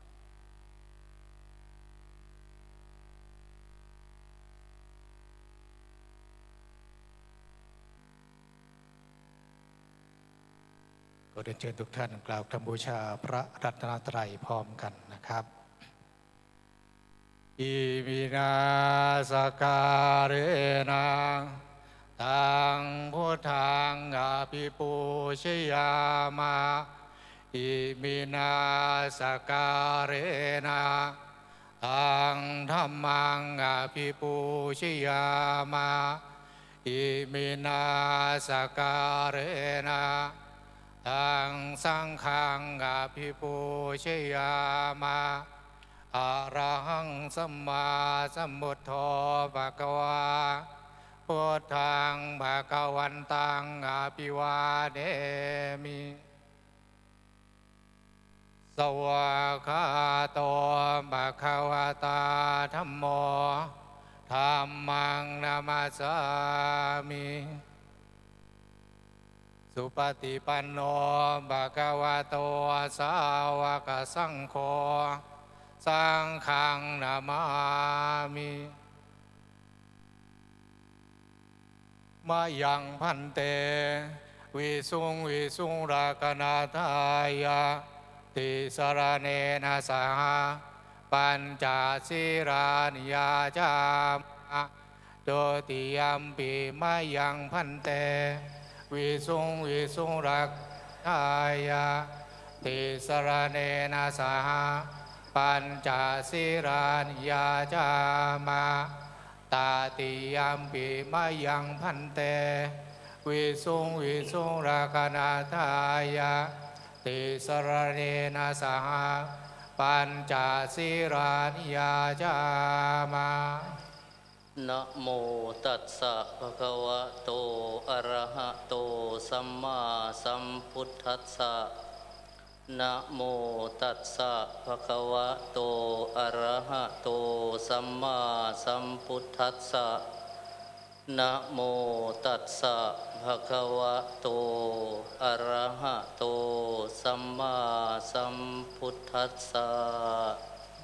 ก็เรียนเชิญทุกท่านกล่าวคำบูชาพระรัตนตรัยพร้อมกันนะครับอิมินาสการเนะตังพุทธังอภิปูชยามาอิมินาสการนะตังธัมมังอภิปูชยามาอิมินาสการนะตังสังฆังอภิปูชยามาอะระหังสัมมาสัมพุทโธภะคะวาพุทธังภะคะวันตังอภิวาเทมิสวากขาโตภะคะวะตาธัมโมธัมมังนามัสสามิสุปฏิปันโนภะคะวะโตสาวกสังโฆสังฆังนามามิมายังพันเตวิสุงรักนาทายาติสรเนนะสหปัญจศีรานิยาจามโดติยัมปิมายังพันเตวิสุงรักนายาติสรเนนะสหปัญจศีรานิยาจามาตาติยัมปิมายังพันเตวิสุงรักนาทายาติสรเนนะสหปัญจศีรานิยาจามานะโมตัสสะภะคะวะโตอะระหะโตสัมมาสัมพุทธัสสะนะโมตัสสะภะคะวะโตอะระหะโตสัมมาสัมพุทธัสสะนะโมตัสสะภะคะวะโตอะระหะโตสัมมาสัมพุทธัสสะ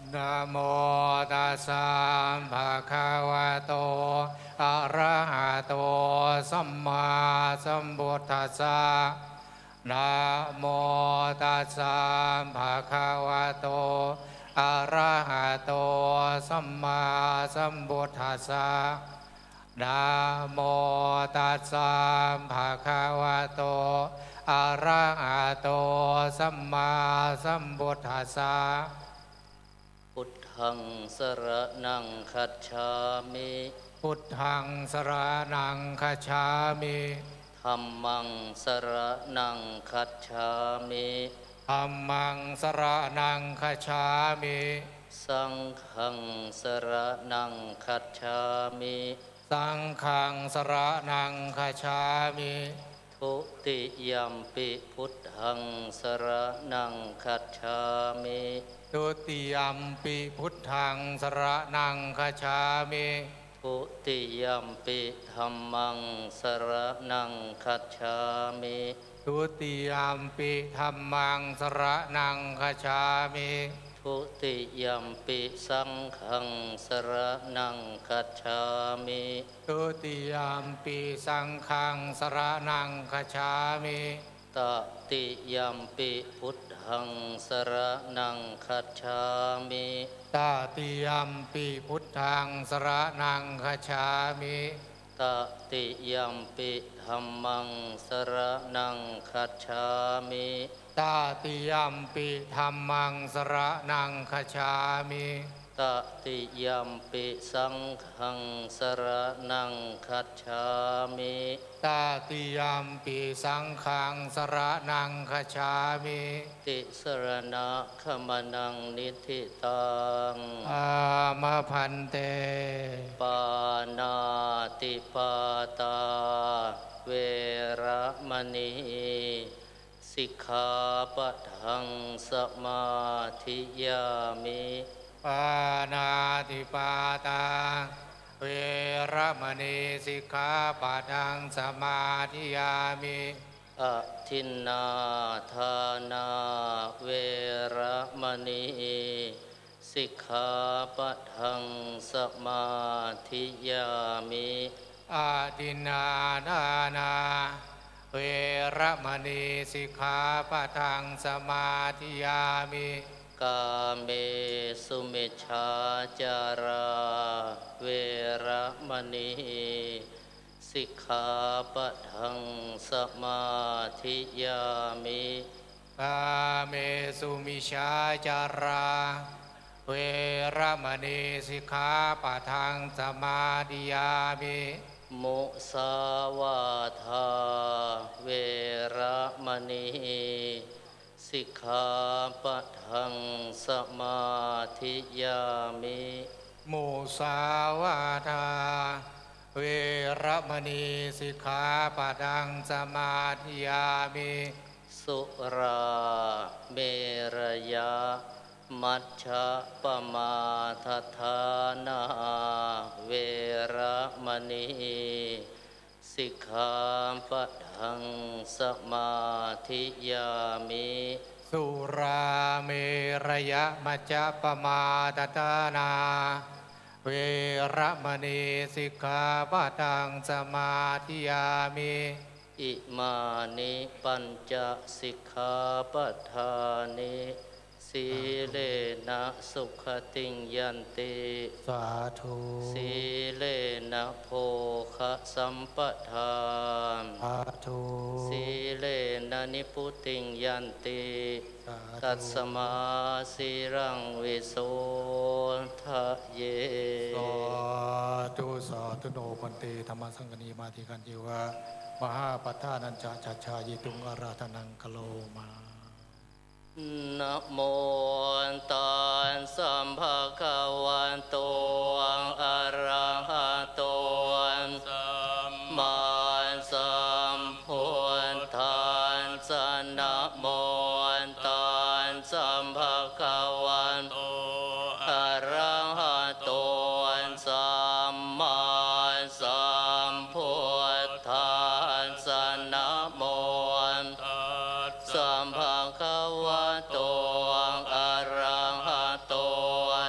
นะโมตัสสะภะคะวะโตอะระหะโตสัมมาสัมพุทธัสสะนะโมตัสสะภะคะวะโตอะระหะโตสัมมาสัมพุทธัสสะนะโมตัสสะภะคะวะโตอะระหะโตสัมมาสัมพุทธัสสะ
พุทธังสรณังคัจฉามิ
พุทธังสรณังคัจฉามิ
ธัมมังสรณังคัจฉามิ
ธัมมังสรณังคัจฉามิ
สังฆังสรณังคัจฉามิ
สังฆังสรณังคัจฉามิ
ทุติยัมปิพุทธังสรณังคัจฉามิ
ทุติยัมปิพุทธังสรณังคัจฉามิ
ทุติยัมปิธัมมังสรณังคัจฉามิ
ทุติยัมปิธัมมังสรณังคัจฉามิ
ทุติยัมปิสังฆังสรณังคัจฉามิ
ทุติยัมปิสังฆังสรณังคัจฉามิ
ตติยัมปิพุทธังสรณังคัจฉามิ
ตติยัมปิพุทธังสรณังคัจฉามิ
ตติยัมปิธัมมังสรณังคัจฉามิ
ตติยัมปิธัมมังสรณังคัจฉามิ
ตติยัมปิสังฆังสรณังคัจฉามิ
ตติยัมปิสังฆังสรณังคัจฉามิ
ติสรณะขมนังนิธิตัง
อามะพันเต
ปานาติปาตาเวระมณีสิกขาปะทังสมาธิยามิ
ปานาติปาตาเวระมณีสิกขาปะทังสมาธิยามิ
อทินนาทานาเวระมณีสิกขาปะทังสมาธิยามิ
อาทินนาทานาเวระมณีสิกขาปะทังสมาธิยามิ
กาเมสุมิจฉาจาราเวระมณีสิกขาปะทังสมาธิยามิ
กาเมสุมิจฉาจาราเวระมณีสิกขาปะทังสมาธิยามิ
มุสาวาทาเวระมณีสิกขาปะทังสมาธิยามิ
มุสาวาทาเวระมณีสิกขาปะทังสมาธิยามิ
สุราเมรยะมัชฌะปมาทฐานาเวระมณีสิกขาปะทังสมาธิยามิ
สุราเมรยะมัจจปมาทฐานาเวระมณีสิกขาปะทังสมาธิยามิ
อิมานิปัญจสิกขาปทานิสีเลนะสุขติงยันติ
สาธุ
สีเลนะโภคะสัมปทาน
สาธุ
สีเลนะนิพุติงยันติตัสสมาสีรังวิโสทะเย
สาธุสาธุโนพันเตธรรมสังฆนีมาธิกันจิวะมหาปัฏฐานัญจชัชชายิตุงอาราธนังกโลมา
นะโมตัสสะภะคะวะโตอะระหะโตสัมมาสัมพุทธัสสะนะโมตัสสะภะคะวะโตอะระหะโตสัมมาสัมพุทธัสสะนะโมตัสสะภะคะวะโตอะระหะโต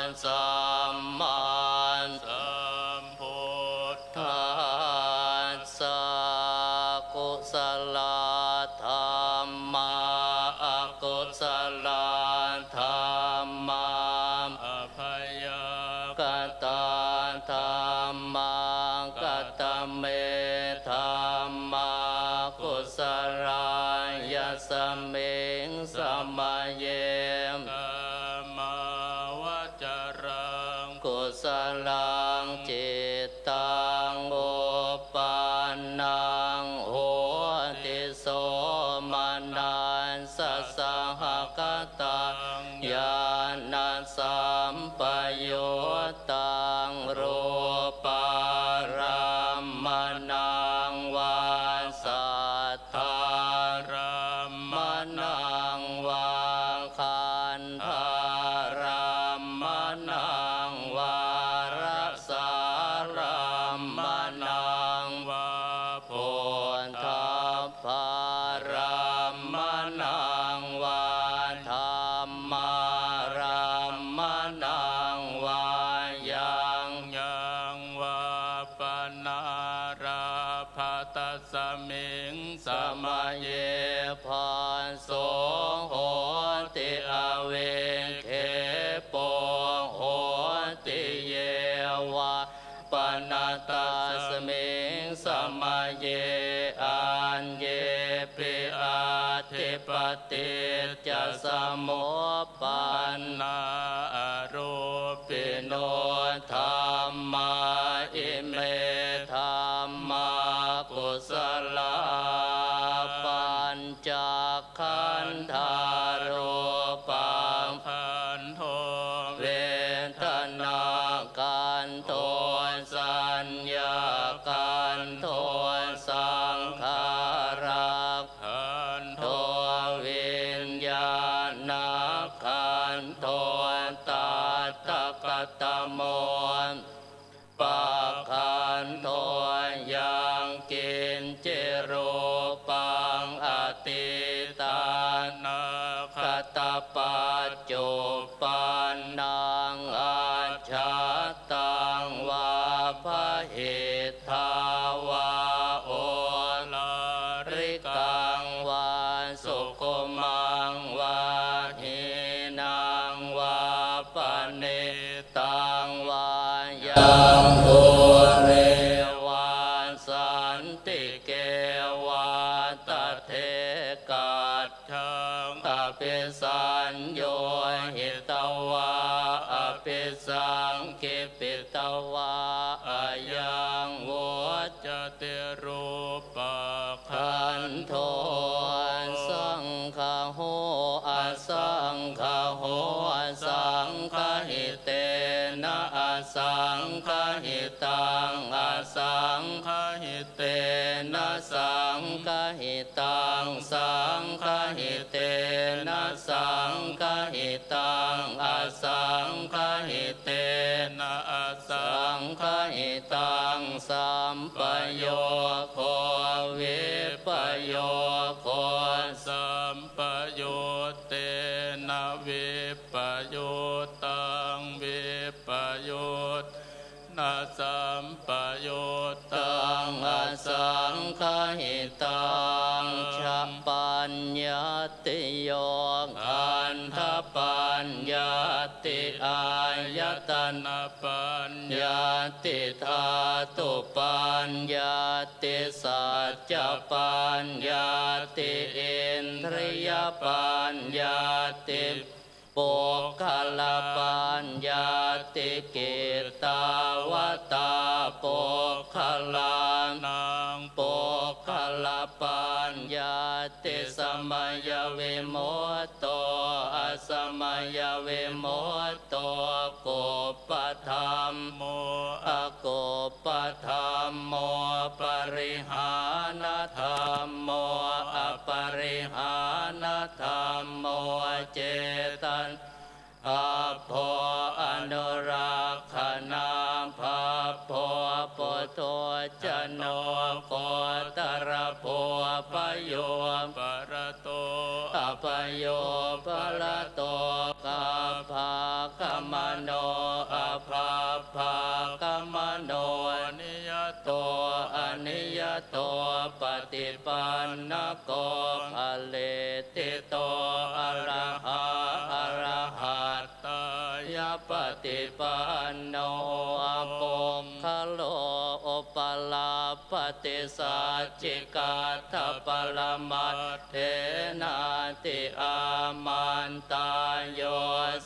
ตังญาณสัมปโยตังรูปารามนังวาสัทธารามนังวาคันธารามนังวารสารามนังวาโพธพารามนังวาธรรมารามนังวายังวาปนาราภัตสมิงสมัยเยภาโสโหติอเวเขโปโหติเยวะปนาตาสมิงสมัยเยอันเยปิอาทิปติจะสมุปปันนารูปิโนธรรมาอิเมธรรมากุศลาปัญจขันธารูปังขันโทเวทนากันโทสัญญากันโทสังขารักขันโทวิญญาณขันโทตัตตะกตโมปะขันโทยังกินเจโรปังอติตานาคตปัจจุปันนังอาชาตังวาภเหทาวาโอลาริกังวาสุโกมังวาหินังวาปเนตังวายังโอเรวาสันติเกวาตเทกัจฉังอภิสัญโยหิตวาอภิสังคิปิตวาอายังโวจติรูปขันโทสังฆโหอสังฆโหอสังฆหิเตนะอสังฆหิตังอสังฆหิเตนะสังฆหิตังสังฆหิเตนะสังฆหิตังอสังฆหิเตนะอสังฆหิตังสัมปโยโควิปโยโคสัมปโยเตนะวิปโยตังวิปโยนะสัมปโยตังอสังฆหิตังฉัพปัญญติโยขันธปัญญติอายตนะปัญญติธาตุปัญญติสัจจปัญญติอินทรียปัญญติปุคลปัญญาติกิตตาวตาปุคลานังปุคลปัญญาติสมัยเวโมตโตอสมัยเวโมตโตโกปธรรมโมอโกปธรรมโมปริหานธรรมโมอปริหานธรรมโมเจตันอาโพอนุรักขณาภาโพปุตโตจโนโคตรโพปโยปรโตอปโยปรโตกาภากมโนอภาภากมโนนิยโตอนิยโตปฏิปันนโกภเลติโตอะระหะอะระหัตตายปฏิปันโนอปมคโลโอปลาปฏิสัจจิกาทปรมัตเทนาติอามันตาโยสัจ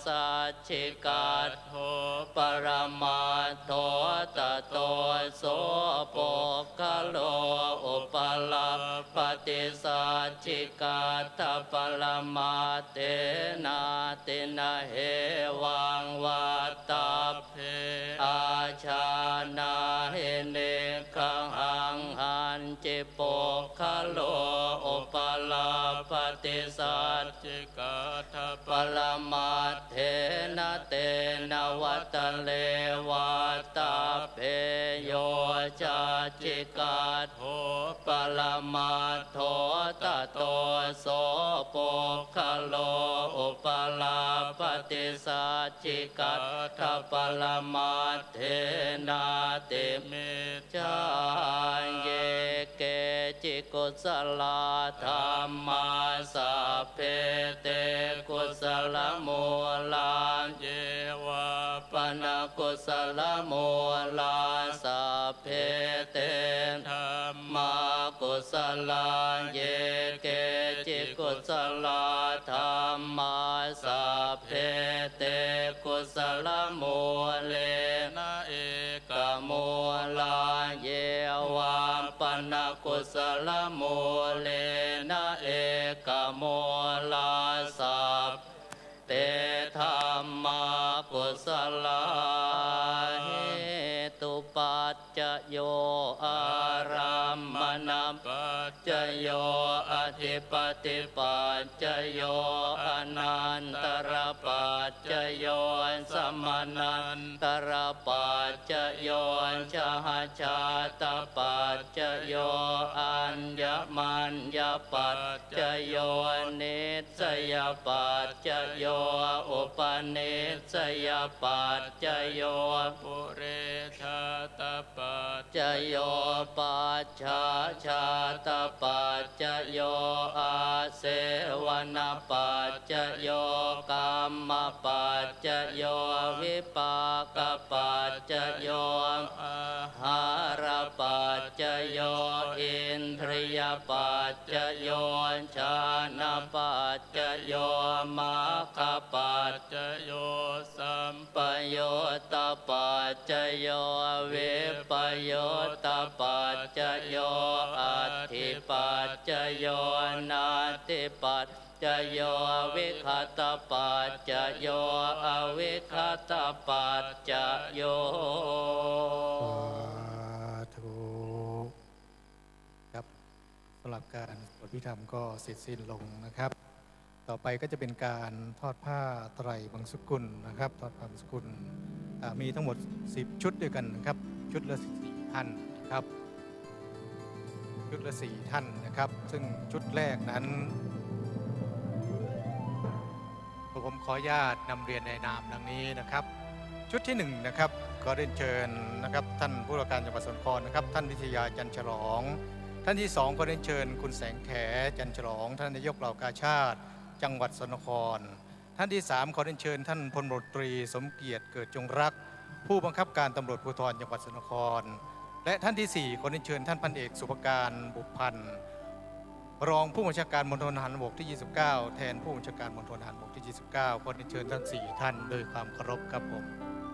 ชิกาโทปรมาโทตโตโสโปกะโลอุปลาปฏิสัจจิกาทปรมาเตนาตินะเหวังวัตตาเพอาชานาเหเนขังหังหันจิโปกะโลอุปลาปฏิสัจจิกาทปรมาเทนะเตนะวัตเลวัตตาเพโยจาจิกาโทปรมาโทตโตโสโปคโลอุปลาปฏิสัจจิกาทปรมาเทนะเตเมจาเยเกจิกุสลาธรรมาสัพเพเตกุสลมูลาเยวะปนกุสลมูลาสัพเพเตธรรมากุสลาเยเกจิกุสลาธรรมาสัพเพเตกุสลมูเลนะเอกมูลาเยวะปนกุสลมูเลนะเอกมูลาสัพเตธรรมากุศลาเหตุปัจจโยอารัมมณปัจจโยอธิปติปัจจโยอนันตรปัจจโยสัมมานันตรปัจจโยชาชาตปัจจโยอัญญมัญญปัจจโยนิสยปัจจโยอุปนิสยปัจจโยปุเรชาตปัจจโยปัจฉาชาตปัจจโยอาเสวนปัจจโยกรรมปัจจโยวิปากปัจจโยอาหารปัจจโยอินทรียปัจจโยชานะปัจจโยมัคคปัจจโยสัมปโยตปัจจโยวิปโยตปัจจโยอัตถิปัจจโยนาติปัจจโยวิคัตปัจจโยอวิคัตปัจจโย
ครับสำหรับการสวดพิธรรมก็เสร็จสิ้นลงนะครับต่อไปก็จะเป็นการทอดผ้าไตรบังสุกุลนะครับทอดผ้าบังสุกุลมีทั้งหมด10ชุดด้วยกันนะครับชุดละ4ท่านนะครับชุดละ4ท่านนะครับซึ่งชุดแรกนั้นผมขออนุญาตนำเรียนในนามดังนี้นะครับชุดที่1นะครับขอเรียนเชิญนะครับท่านผู้ว่าการจังหวัดสกลนครนะครับท่านวิทยาจันทร์ฉลองท่านที่2ขอเรียนเชิญคุณแสงแขจันทร์ฉลองท่านนายกเหล่ากาชาติจังหวัดสกลนครท่านที่3ขอเรียนเชิญท่านพลตรีสมเกียรติเกิดจงรักผู้บังคับการตำรวจภูธรจังหวัดสกลนครและท่านที่4ขอเรียนเชิญท่านพันเอกสุภการบุพพันธ์รองผู้บัญชาการมณฑลทหารบกที่29แทนผู้บัญชาการมณฑลทหารบกที่29ขอเรียนเชิญท่าน4ท่านโดยความเคารพครับผม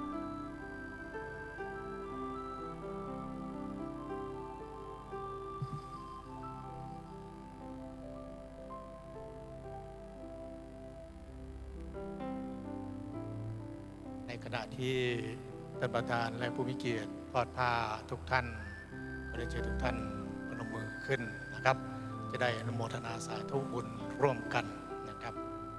ในขณะที่ท่านประธานและผู้มีเกียรติทอดผ้าทุกท่านขอเรียนเชิญทุกท่านพนมมือขึ้นนะครับจะได้อนุโมทนาสาธุบุญร่วมกันนะครับ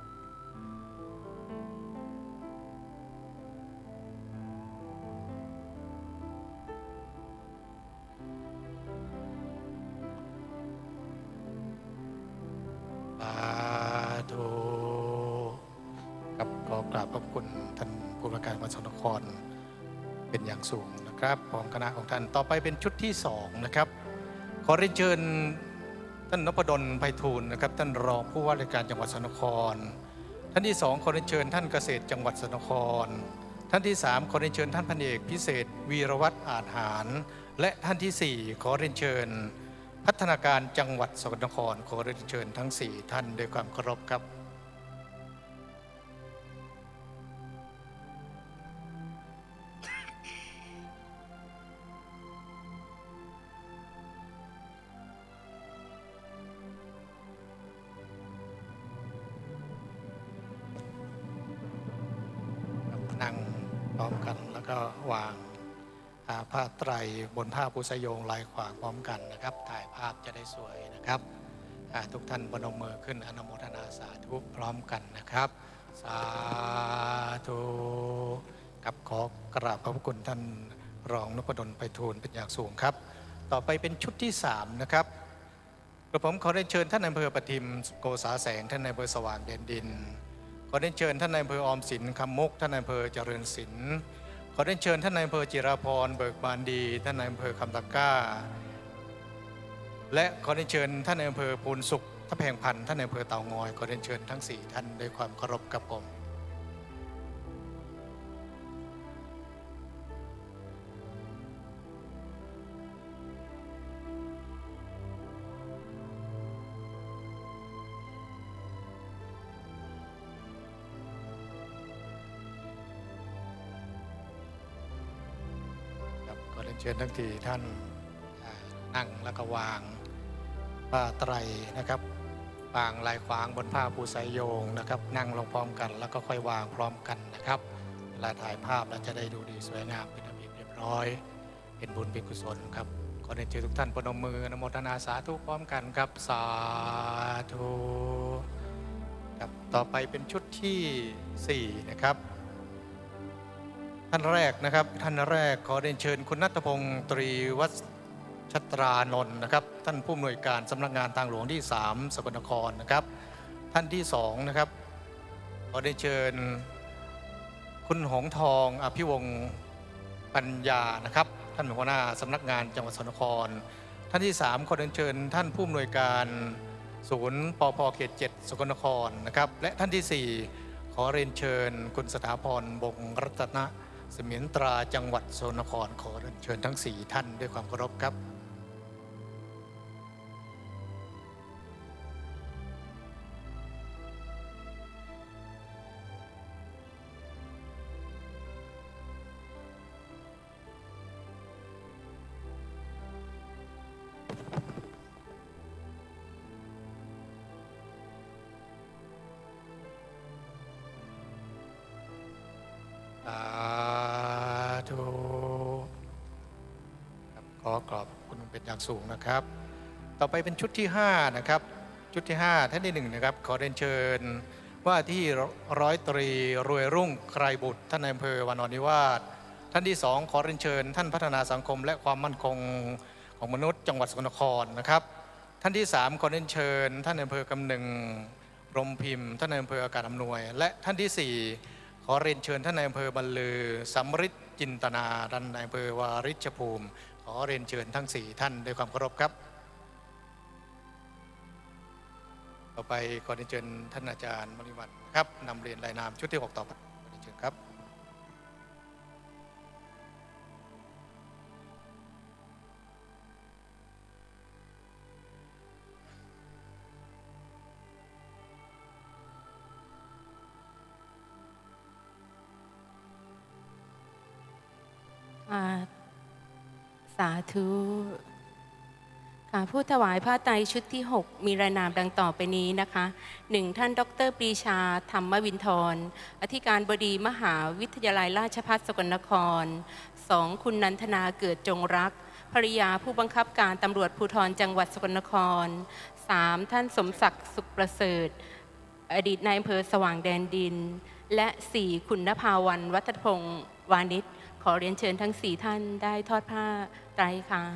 สาธุกับขอกราบขอบคุณท่านผู้ว่าการจังหวัดสกลนครเป็นอย่างสูงนะครับพร้อมคณะของท่านต่อไปเป็นชุดที่2นะครับขอเรียนเชิญท่านนพดลไพฑูรย์นะครับท่านรองผู้ว่าราชการจังหวัดสกลนครท่านที่2ขอเรียนเชิญท่านเกษตรจังหวัดสกลนครท่านที่3ขอเรียนเชิญท่านพันเอกพิเศษวีรวัฒน์อาจหารและท่านที่4ขอเรียนเชิญพัฒนาการจังหวัดสกลนครขอเรียนเชิญทั้ง4ท่านด้วยความเคารพครับพร้อมกันแล้วก็วางผ้าไตรบนผ้าปูสยงลายขวางพร้อมกันนะครับถ่ายภาพจะได้สวยนะครับทุกท่านพนมมือขึ้นอนุโมทนาสาธุพร้อมกันนะครับสาธุกับขอกราบขอบพระคุณท่านรองนพดลไพฑูรย์เป็นอย่างสูงครับต่อไปเป็นชุดที่3นะครับกระผมขอได้เชิญท่านนายอำเภอปทิมโกษาแสงท่านนายอำเภอสว่างแดนดินขอได้เชิญท่านนายอำเภอออมสินคำมุกท่านนายอำเภอเจริญศิลป์ขอได้เชิญท่านนายอำเภอจิราพรเบิกบานดีท่านนายอำเภอคำตะกร้าและขอได้เชิญท่านนายอำเภอพูนสุขท่าแพงพันท่านนายอำเภอเต่างอยขอได้เชิญทั้ง4ท่านด้วยความเคารพกับผมขอเรียนเชิญทั้งที่ท่านนั่งแล้วก็วางผ้าไตรนะครับวางลายขวางบนผ้าปูสายโยงนะครับนั่งลงพร้อมกันแล้วก็ค่อยวางพร้อมกันนะครับเวลาถ่ายภาพเราจะได้ดูดีสวยงามเป็นระเบียบเรียบร้อยเป็นบุญเป็นกุศลครับขอเรียนเชิญทุกท่านพนมมืออนุโมทนาสาธุพร้อมกันครับสาธุครับต่อไปเป็นชุดที่4นะครับท่านแรกนะครับท่านแรกขอเรียนเชิญคุณณัฐพงศ์ตรีวัชตรานนท์นะครับท่านผู้อำนวยการสำนักงานทางหลวงที่3สกลนครนะครับท่านที่2นะครับขอเรียนเชิญคุณหงทองอภิวงศ์ปัญญานะครับท่านหัวหน้าสำนักงานจังหวัดสกลนครท่านที่3ขอเรียนเชิญท่านผู้อำนวยการศูนย์ปภเขต7สกลนครนะครับและท่านที่4ขอเรียนเชิญคุณสถาพรบงรัตนะเสมียนตราจังหวัดสกลนครขอเรียนเชิญทั้ง4ท่านด้วยความเคารพครับสาธุขอกราบคุณเป็นอย่างสูงนะครับต่อไปเป็นชุดที่5นะครับชุดที่5ท่านที่1นะครับขอเรียนเชิญว่าที่ร้อยตรีรวยรุ่งไกรบุตรท่านนายอำเภอวานอนนิวาสท่านที่2ขอเรียนเชิญท่านพัฒนาสังคมและความมั่นคงของมนุษย์จังหวัดสกลนครนะครับท่านที่3ขอเรียนเชิญท่านนายอำเภอกำนึงรมพิมพ์ท่านนายอำเภออากาศอำนวยและท่านที่4ขอเรียนเชิญท่านนายอำเภอบรรลือสำริดจินตนาท่านนายอำเภอวาริชภูมิขอเรียนเชิญทั้ง4ท่านด้วยความเคารพครับต่อไปขอเรียนเชิญท่านอาจารย์มริวัฒน์ครับนำเรียนรายนามชุดที่6ต่อไปขอเรียนเชิญครับ
สาธุค่ะผู้ถวายผ้าไตรชุดที่6มีรายนามดังต่อไปนี้นะคะ1ท่านดร.ปรีชาธรรมวินทรอธิการบดีมหาวิทยาลัยราชภัฏสกลนคร2คุณนันทนาเกิดจงรักภริยาผู้บังคับการตำรวจภูธรจังหวัดสกลนคร3ท่านสมศักดิ์สุขประเสริฐอดีตนายอำเภอสว่างแดนดินและ4คุณณภาวันวัฒนพงศ์วานิชขอเรียนเชิญทั้ง4ท่านได้ทอดผ้าไตรค่ะ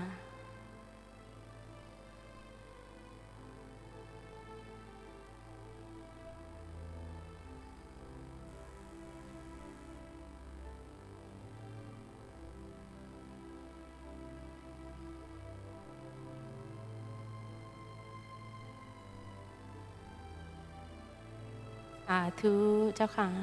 สาธุเจ้าค่ะ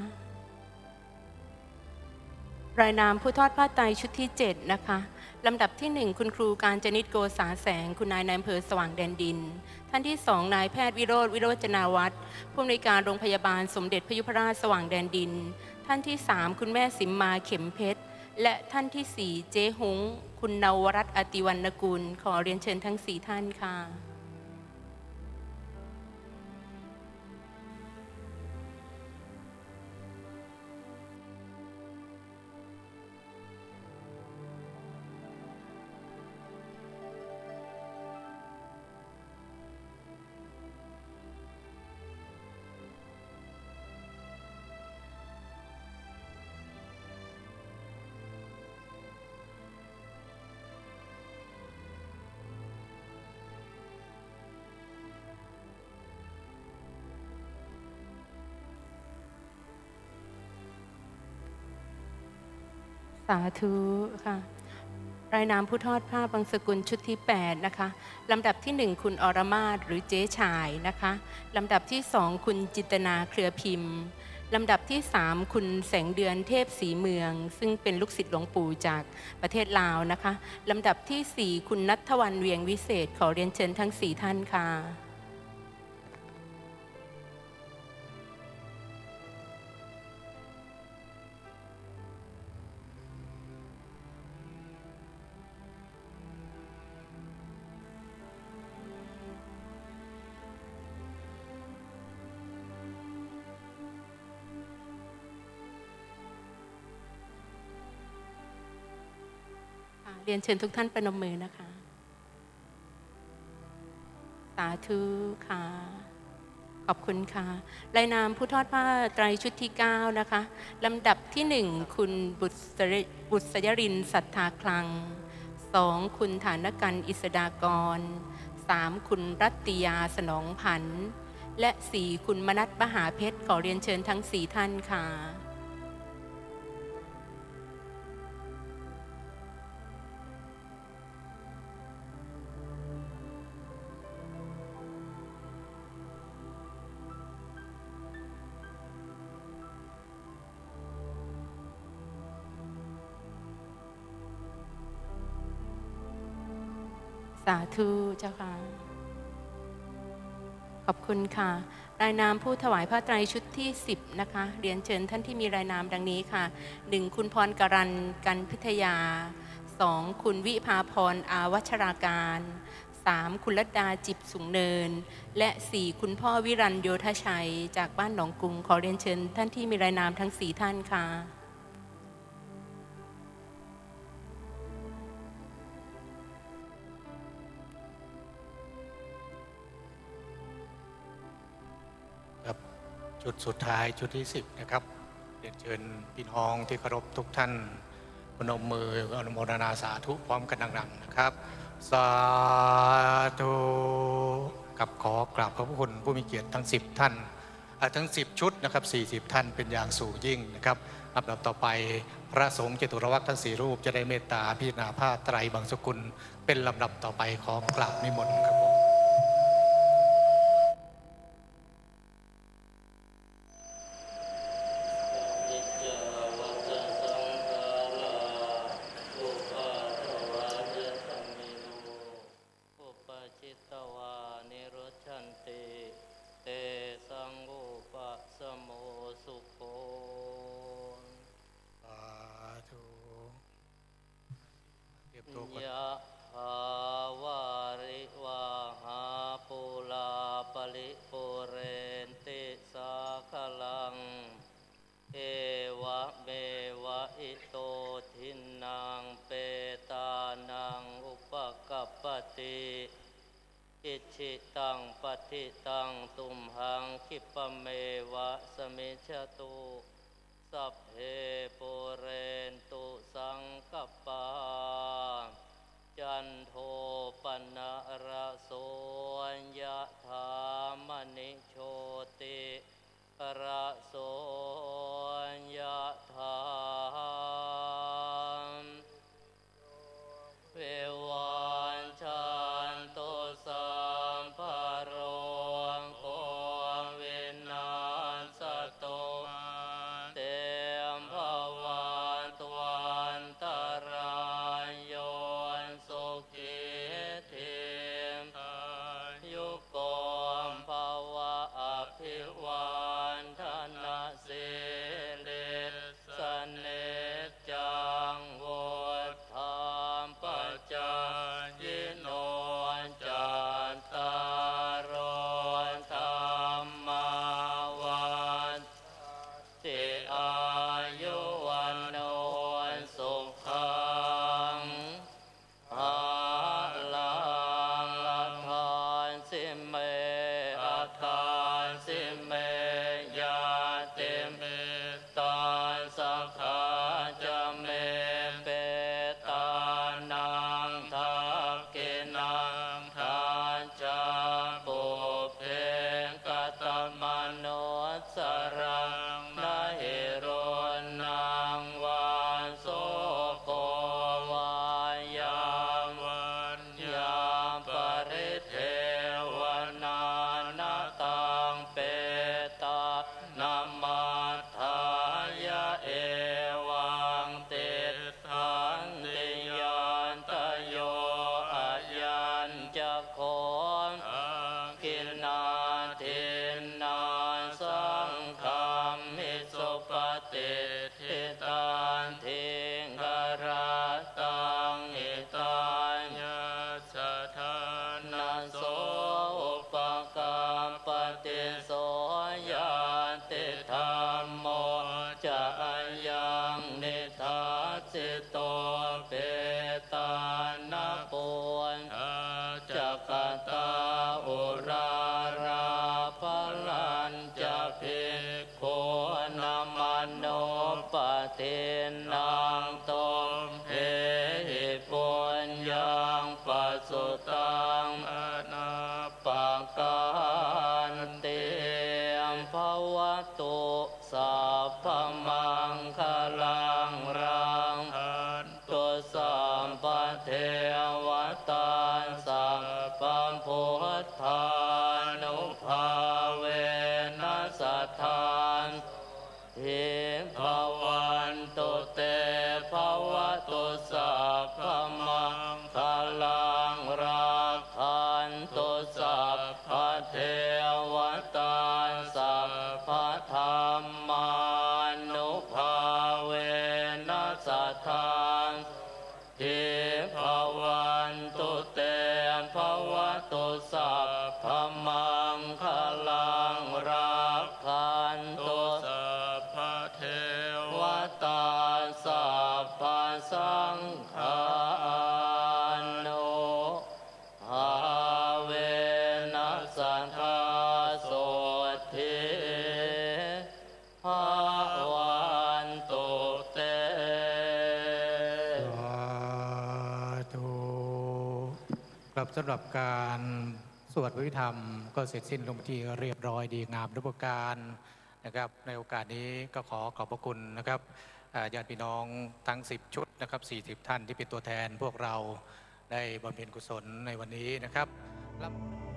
รายนามผู้ทอดผ้าไตรชุดที่7นะคะลำดับที่1คุณครูการจนิตโกษาแสงคุณนายนายอำเภอสว่างแดนดินท่านที่2นายแพทย์วิโรจน์วิโรจนาวัฒน์ผู้อำนวยการโรงพยาบาลสมเด็จพยุพราชสว่างแดนดินท่านที่3คุณแม่สิมมาเข็มเพชรและท่านที่4เจ๊ฮุ้งคุณนวรัตน์อติวรรณกุลขอเรียนเชิญทั้ง4ท่านค่ะสาธุค่ะรายนามผู้ทอดผ้าบางสกุลชุดที่8นะคะลำดับที่1คุณอรมาศหรือเจ๊ชายนะคะลำดับที่2คุณจิตนาเครือพิมพ์ลำดับที่3คุณแสงเดือนเทพศรีเมืองซึ่งเป็นลูกศิษย์หลวงปู่จากประเทศลาวนะคะลำดับที่4คุณณัฐวรรณเวียงวิเศษขอเรียนเชิญทั้ง4ท่านค่ะเรียนเชิญทุกท่านประนมมือนะคะสาธุค่ะขอบคุณค่ะรายนามผู้ทอดผ้าไตรชุดที่9นะคะลำดับที่1คุณบุษยรินทร์ศรัทธาคลัง2คุณฐานกันอิสดากร3คุณรัตติยาสนองพันธ์และ4คุณมนัสมหาเพชรขอเรียนเชิญทั้ง4ท่านค่ะสาธุเจ้าค่ะขอบคุณค่ะรายนามผู้ถวายผ้าไตรชุดที่10นะคะเรียนเชิญท่านที่มีรายนามดังนี้ค่ะ1คุณพรกรันกันพิทยา2คุณวิภาพรอาวัชราการ3คุณลัดดาจิบสูงเนินและ4คุณพ่อวิรัญโยธชัยจากบ้านหนองกรุงขอเรียนเชิญท่านที่มีรายนามทั้ง4ท่านค่ะ
จุดสุดท้ายจุดที่10นะครับเรียนเชิญพี่น้องที่เคารพทุกท่านพนมมืออนุโมทนาสาธุพร้อมกันดังๆนะครับสาธุกับขอกราบขอบพระคุณผู้มีเกียรติทั้ง10ท่านทั้ง10ชุดนะครับ40ท่านเป็นอย่างสูงยิ่งนะครับลำดับต่อไปพระสงฆ์จตุรวรรคทั้ง4รูปจะได้เมตตาพิจารณาผ้าไตรบางสกุลเป็นลำดับต่อไปขอกราบนิมนต์ครับผม
ยะหาวาริวาหาปุลาปลิปุเรนติสาคลังเอวะเมวะอิโตทินังเปตานังอุปกัปปติอิชิตังปฏิตังตุมหังคิปะเมวะสมิจฉตุสัพเพปุเรนตุสังกปาจันโทปนะระโสยะถามณิโชติระโสยะถาเววันชันตุสัมภโรโควินาศตุเตมภวันตวันตรายโยสุขิธิยุโกมภวะอภิวันธนาสิริสเนจังวุฒามปัจจายโนจัตตารธรรมวันติอายุวันโนสุขังอาลังอัฏฐานสิเมอัฏฐานสิเมยาติเมตาสังฆาจะเมเปตานังทักขินังทานจาปุเพกตมโนสรังนาหิโรฏิทิตังทิงคาราตังอิตายะสัทธานาโสอุปกาปฏิโสยานติธรรมโมจะยังนิทัสสิโตเปตานะปุญจักตาอุราราภลัญจะภิกขุนามานุปทินังตมเหหิปุญญังปัสสุตังอนาปการติยมภวตุสัพพมังคลังรังตุสัมปเทวตาสัพพังพุทธานุภาเวนัสสัทธานทิภวันตุเตภวตุสัพพมังคลังรักขันตุสัพพเทวตาสัพพธรรมานุภาเวนัสสัทธานทิภวันตุเตภวตุสัพพมังคลังรักขันตุสัพพเทวตาสัพพสังฆานุภาเวนัสสัทธาโสทิภวันตุเต
ครับสำหรับการสวดพระพิธรรมก็เสร็จสิ้นลงที่เรียบร้อยดีงามทุกประการนะครับในโอกาสนี้ก็ขอขอบพระคุณนะครับญาติพี่น้องทั้ง10ชุดนะครับ40ท่านที่เป็นตัวแทนพวกเราได้บำเพ็ญกุศลในวันนี้นะครับ